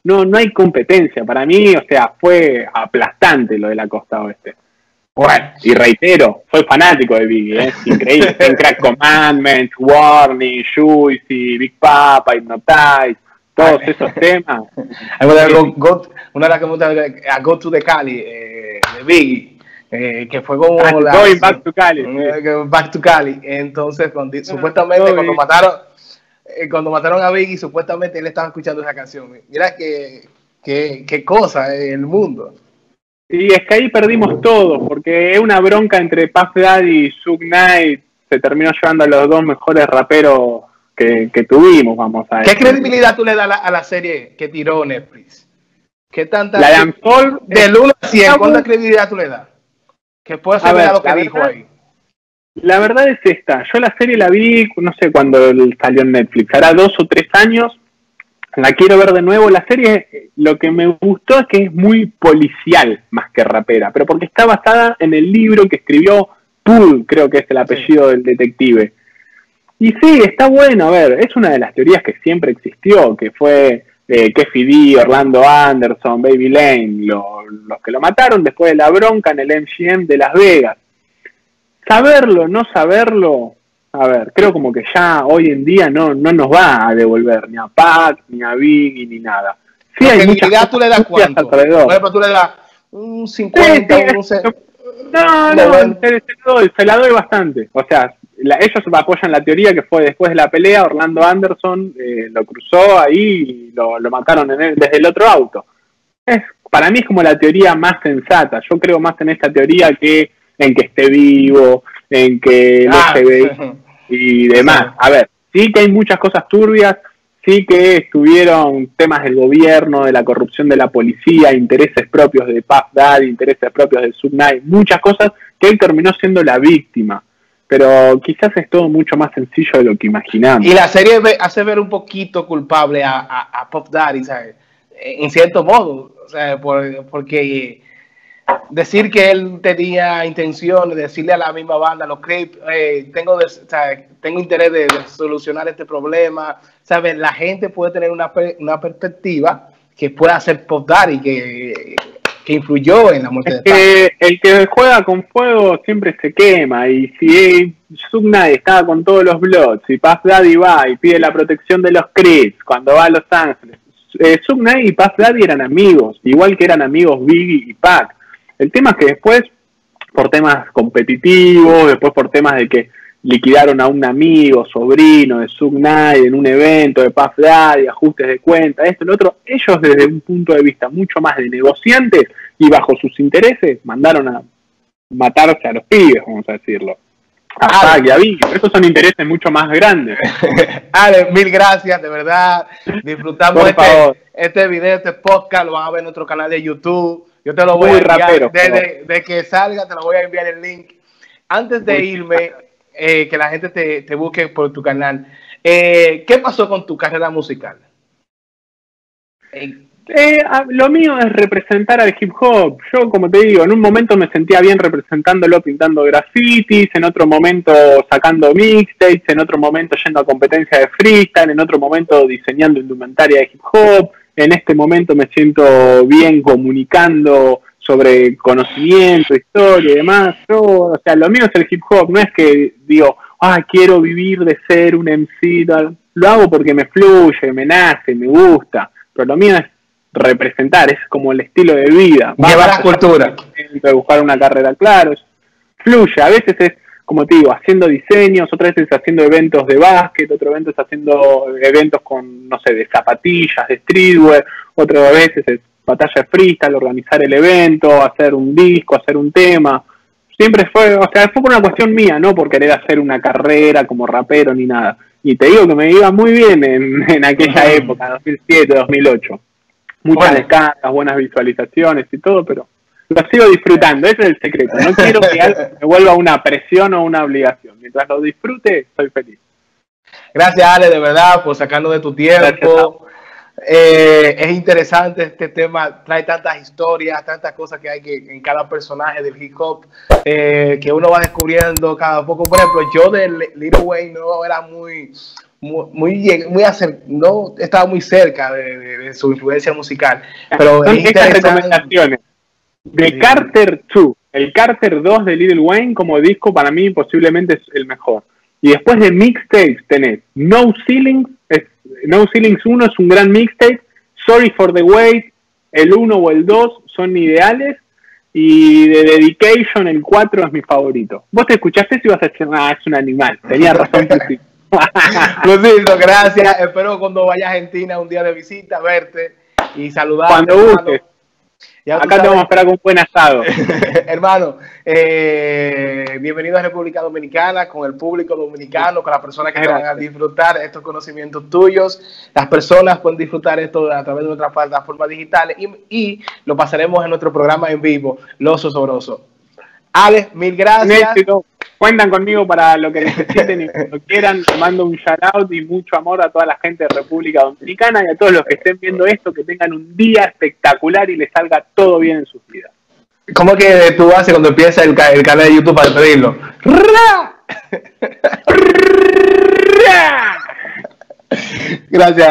no, no hay competencia. Para mí, o sea, fue aplastante lo de la costa oeste. Bueno, y reitero, soy fanático de Biggie, ¿eh? Es increíble. En Crack Commandments, Warning, Juicy, Big Papa, Hypnotize, todos esos temas.
Una de las que me gusta, a Go to the Cali, eh, de Biggie, eh, que fue como
ah,
la...
Going Back to Cali.
Eh, back to Cali. Entonces, cuando, ah, supuestamente no, cuando mataron eh, cuando mataron a Biggie, supuestamente él estaba escuchando esa canción. Mira qué que, que cosa en el mundo.
Y es que ahí perdimos todo, porque es una bronca entre Puff Daddy y Suge Knight, se terminó llevando a los dos mejores raperos que, que tuvimos, vamos a ver.
¿Qué credibilidad tú le das a la, a la serie que tiró Netflix? ¿Qué tanta?
La Dancehall,
del uno a cien, ¿cuánta credibilidad tú le das? Que puede ser ver, lo que dijo verdad, ahí.
La verdad es esta, yo la serie la vi, no sé cuándo salió en Netflix, hará dos o tres años. La quiero ver de nuevo. La serie, lo que me gustó es que es muy policial más que rapera, pero porque está basada en el libro que escribió Poole, creo que es el apellido sí. del detective. Y sí, está bueno, a ver, es una de las teorías que siempre existió, que fue eh, Keffi D, Orlando Anderson, Baby Lane, lo, los que lo mataron después de la bronca en el M G M de Las Vegas. Saberlo, no saberlo... A ver, creo como que ya hoy en día no, no nos va a devolver ni a Pac, ni a Biggie, ni nada.
Sí, hay muchas tú le das cuánto. Alrededor. Por ejemplo, tú le das un cincuenta, sí, sí, un se...
No, no, no se, se, doy, se la doy bastante. O sea, la, ellos apoyan la teoría que fue después de la pelea, Orlando Anderson eh, lo cruzó ahí y lo, lo mataron en el, desde el otro auto. Es, para mí es como la teoría más sensata. Yo creo más en esta teoría que en que esté vivo, en que el
ah,
F B I y demás. A ver, sí que hay muchas cosas turbias, sí que estuvieron temas del gobierno, de la corrupción de la policía, intereses propios de Puff Daddy, intereses propios de Suge Knight, muchas cosas que él terminó siendo la víctima. Pero quizás es todo mucho más sencillo de lo que imaginamos.
Y la serie hace ver un poquito culpable a, a, a Puff Daddy, ¿sabes? En cierto modo, o sea, por, porque... decir que él tenía intención de decirle a la misma banda, los Crips, eh, tengo, de, o sea, tengo interés de, de solucionar este problema, ¿sabes? La gente puede tener una, una perspectiva que pueda ser Puff Daddy, que, que influyó en la muerte
es
de
que el que juega con fuego siempre se quema, y si Suge Knight estaba con todos los Bloods, y Puff Daddy va y pide la protección de los Crips cuando va a Los Ángeles, eh, Suge Knight y Puff Daddy eran amigos, igual que eran amigos Biggie y Pac. El tema es que después, por temas competitivos, después por temas de que liquidaron a un amigo, sobrino de Suge Knight en un evento de Puff Daddy, ajustes de cuenta, esto y lo otro, ellos desde un punto de vista mucho más de negociantes y bajo sus intereses, mandaron a matarse a los pibes, vamos a decirlo. A Pac y a Biggie, pero esos son intereses mucho más grandes.
Ale, mil gracias, de verdad. Disfrutamos este, este video, este podcast, lo van a ver en nuestro canal de YouTube. Yo te lo voy Muy a enviar, rapero, desde de que salga te lo voy a enviar el link. Antes de irme, eh, que la gente te, te busque por tu canal, eh, ¿qué pasó con tu carrera musical?
Eh, eh, lo mío es representar al hip hop. Yo, como te digo, en un momento me sentía bien representándolo pintando grafitis, en otro momento sacando mixtapes, en otro momento yendo a competencia de freestyle, en otro momento diseñando indumentaria de hip hop. En este momento me siento bien comunicando sobre conocimiento, historia y demás. Yo, o sea, lo mío es el hip hop. No es que digo, ah, quiero vivir de ser un M C. Tal. Lo hago porque me fluye, me nace, me gusta. Pero lo mío es representar, es como el estilo de vida.
Llevar la cultura.
De buscar una carrera, claro. Fluye. A veces es, como te digo, haciendo diseños, otras veces haciendo eventos de básquet, otras veces haciendo eventos con, no sé, de zapatillas, de streetwear, otras veces es batalla de freestyle, organizar el evento, hacer un disco, hacer un tema. Siempre fue, o sea, fue por una cuestión mía, no por querer hacer una carrera como rapero ni nada. Y te digo que me iba muy bien en, en aquella uh-huh. época, dos mil siete, dos mil ocho. Muchas bueno. descargas, buenas visualizaciones y todo, pero... lo sigo disfrutando, ese es el secreto. No quiero que algo me vuelva una presión o una obligación. Mientras lo disfrute, soy feliz.
Gracias, Ale, de verdad, por sacarnos de tu tiempo. Eh, es interesante este tema, trae tantas historias, tantas cosas que hay que en cada personaje del hip hop, eh, que uno va descubriendo cada poco. Por ejemplo, yo de Lil Wayne no era muy, muy, muy, muy acer- no estaba muy cerca de, de, de su influencia musical, pero
son
es
estas
interesante.
recomendaciones de
Sí.
Carter dos, el Carter dos de Lil Wayne como disco para mí posiblemente es el mejor. Y después de mixtapes tenés No Ceilings, es, No Ceilings uno es un gran mixtape, Sorry for the Wait, el uno o el dos son ideales, y de Dedication el cuatro es mi favorito. Vos te escuchaste y vas a decir, ah, es un animal, tenía razón.
Lucito, gracias, espero cuando vaya a Argentina un día de visita verte y saludarte.
Cuando gustes.
Ya
acá te vamos a esperar con un buen asado.
Hermano, eh, bienvenido a República Dominicana, con el público dominicano, con las personas que te van a disfrutar estos conocimientos tuyos. Las personas pueden disfrutar esto a través de nuestras plataformas digitales y, y lo pasaremos en nuestro programa en vivo, Los Osobrosos. Alex, mil gracias.
Cuentan conmigo para lo que necesiten y cuando quieran. Mando un shout out y mucho amor a toda la gente de República Dominicana y a todos los que estén viendo esto, que tengan un día espectacular y les salga todo bien en sus vidas.
¿Cómo que tú haces cuando empieza el, el canal de YouTube para despedirlo? Gracias,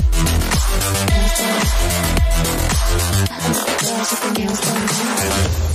Ale.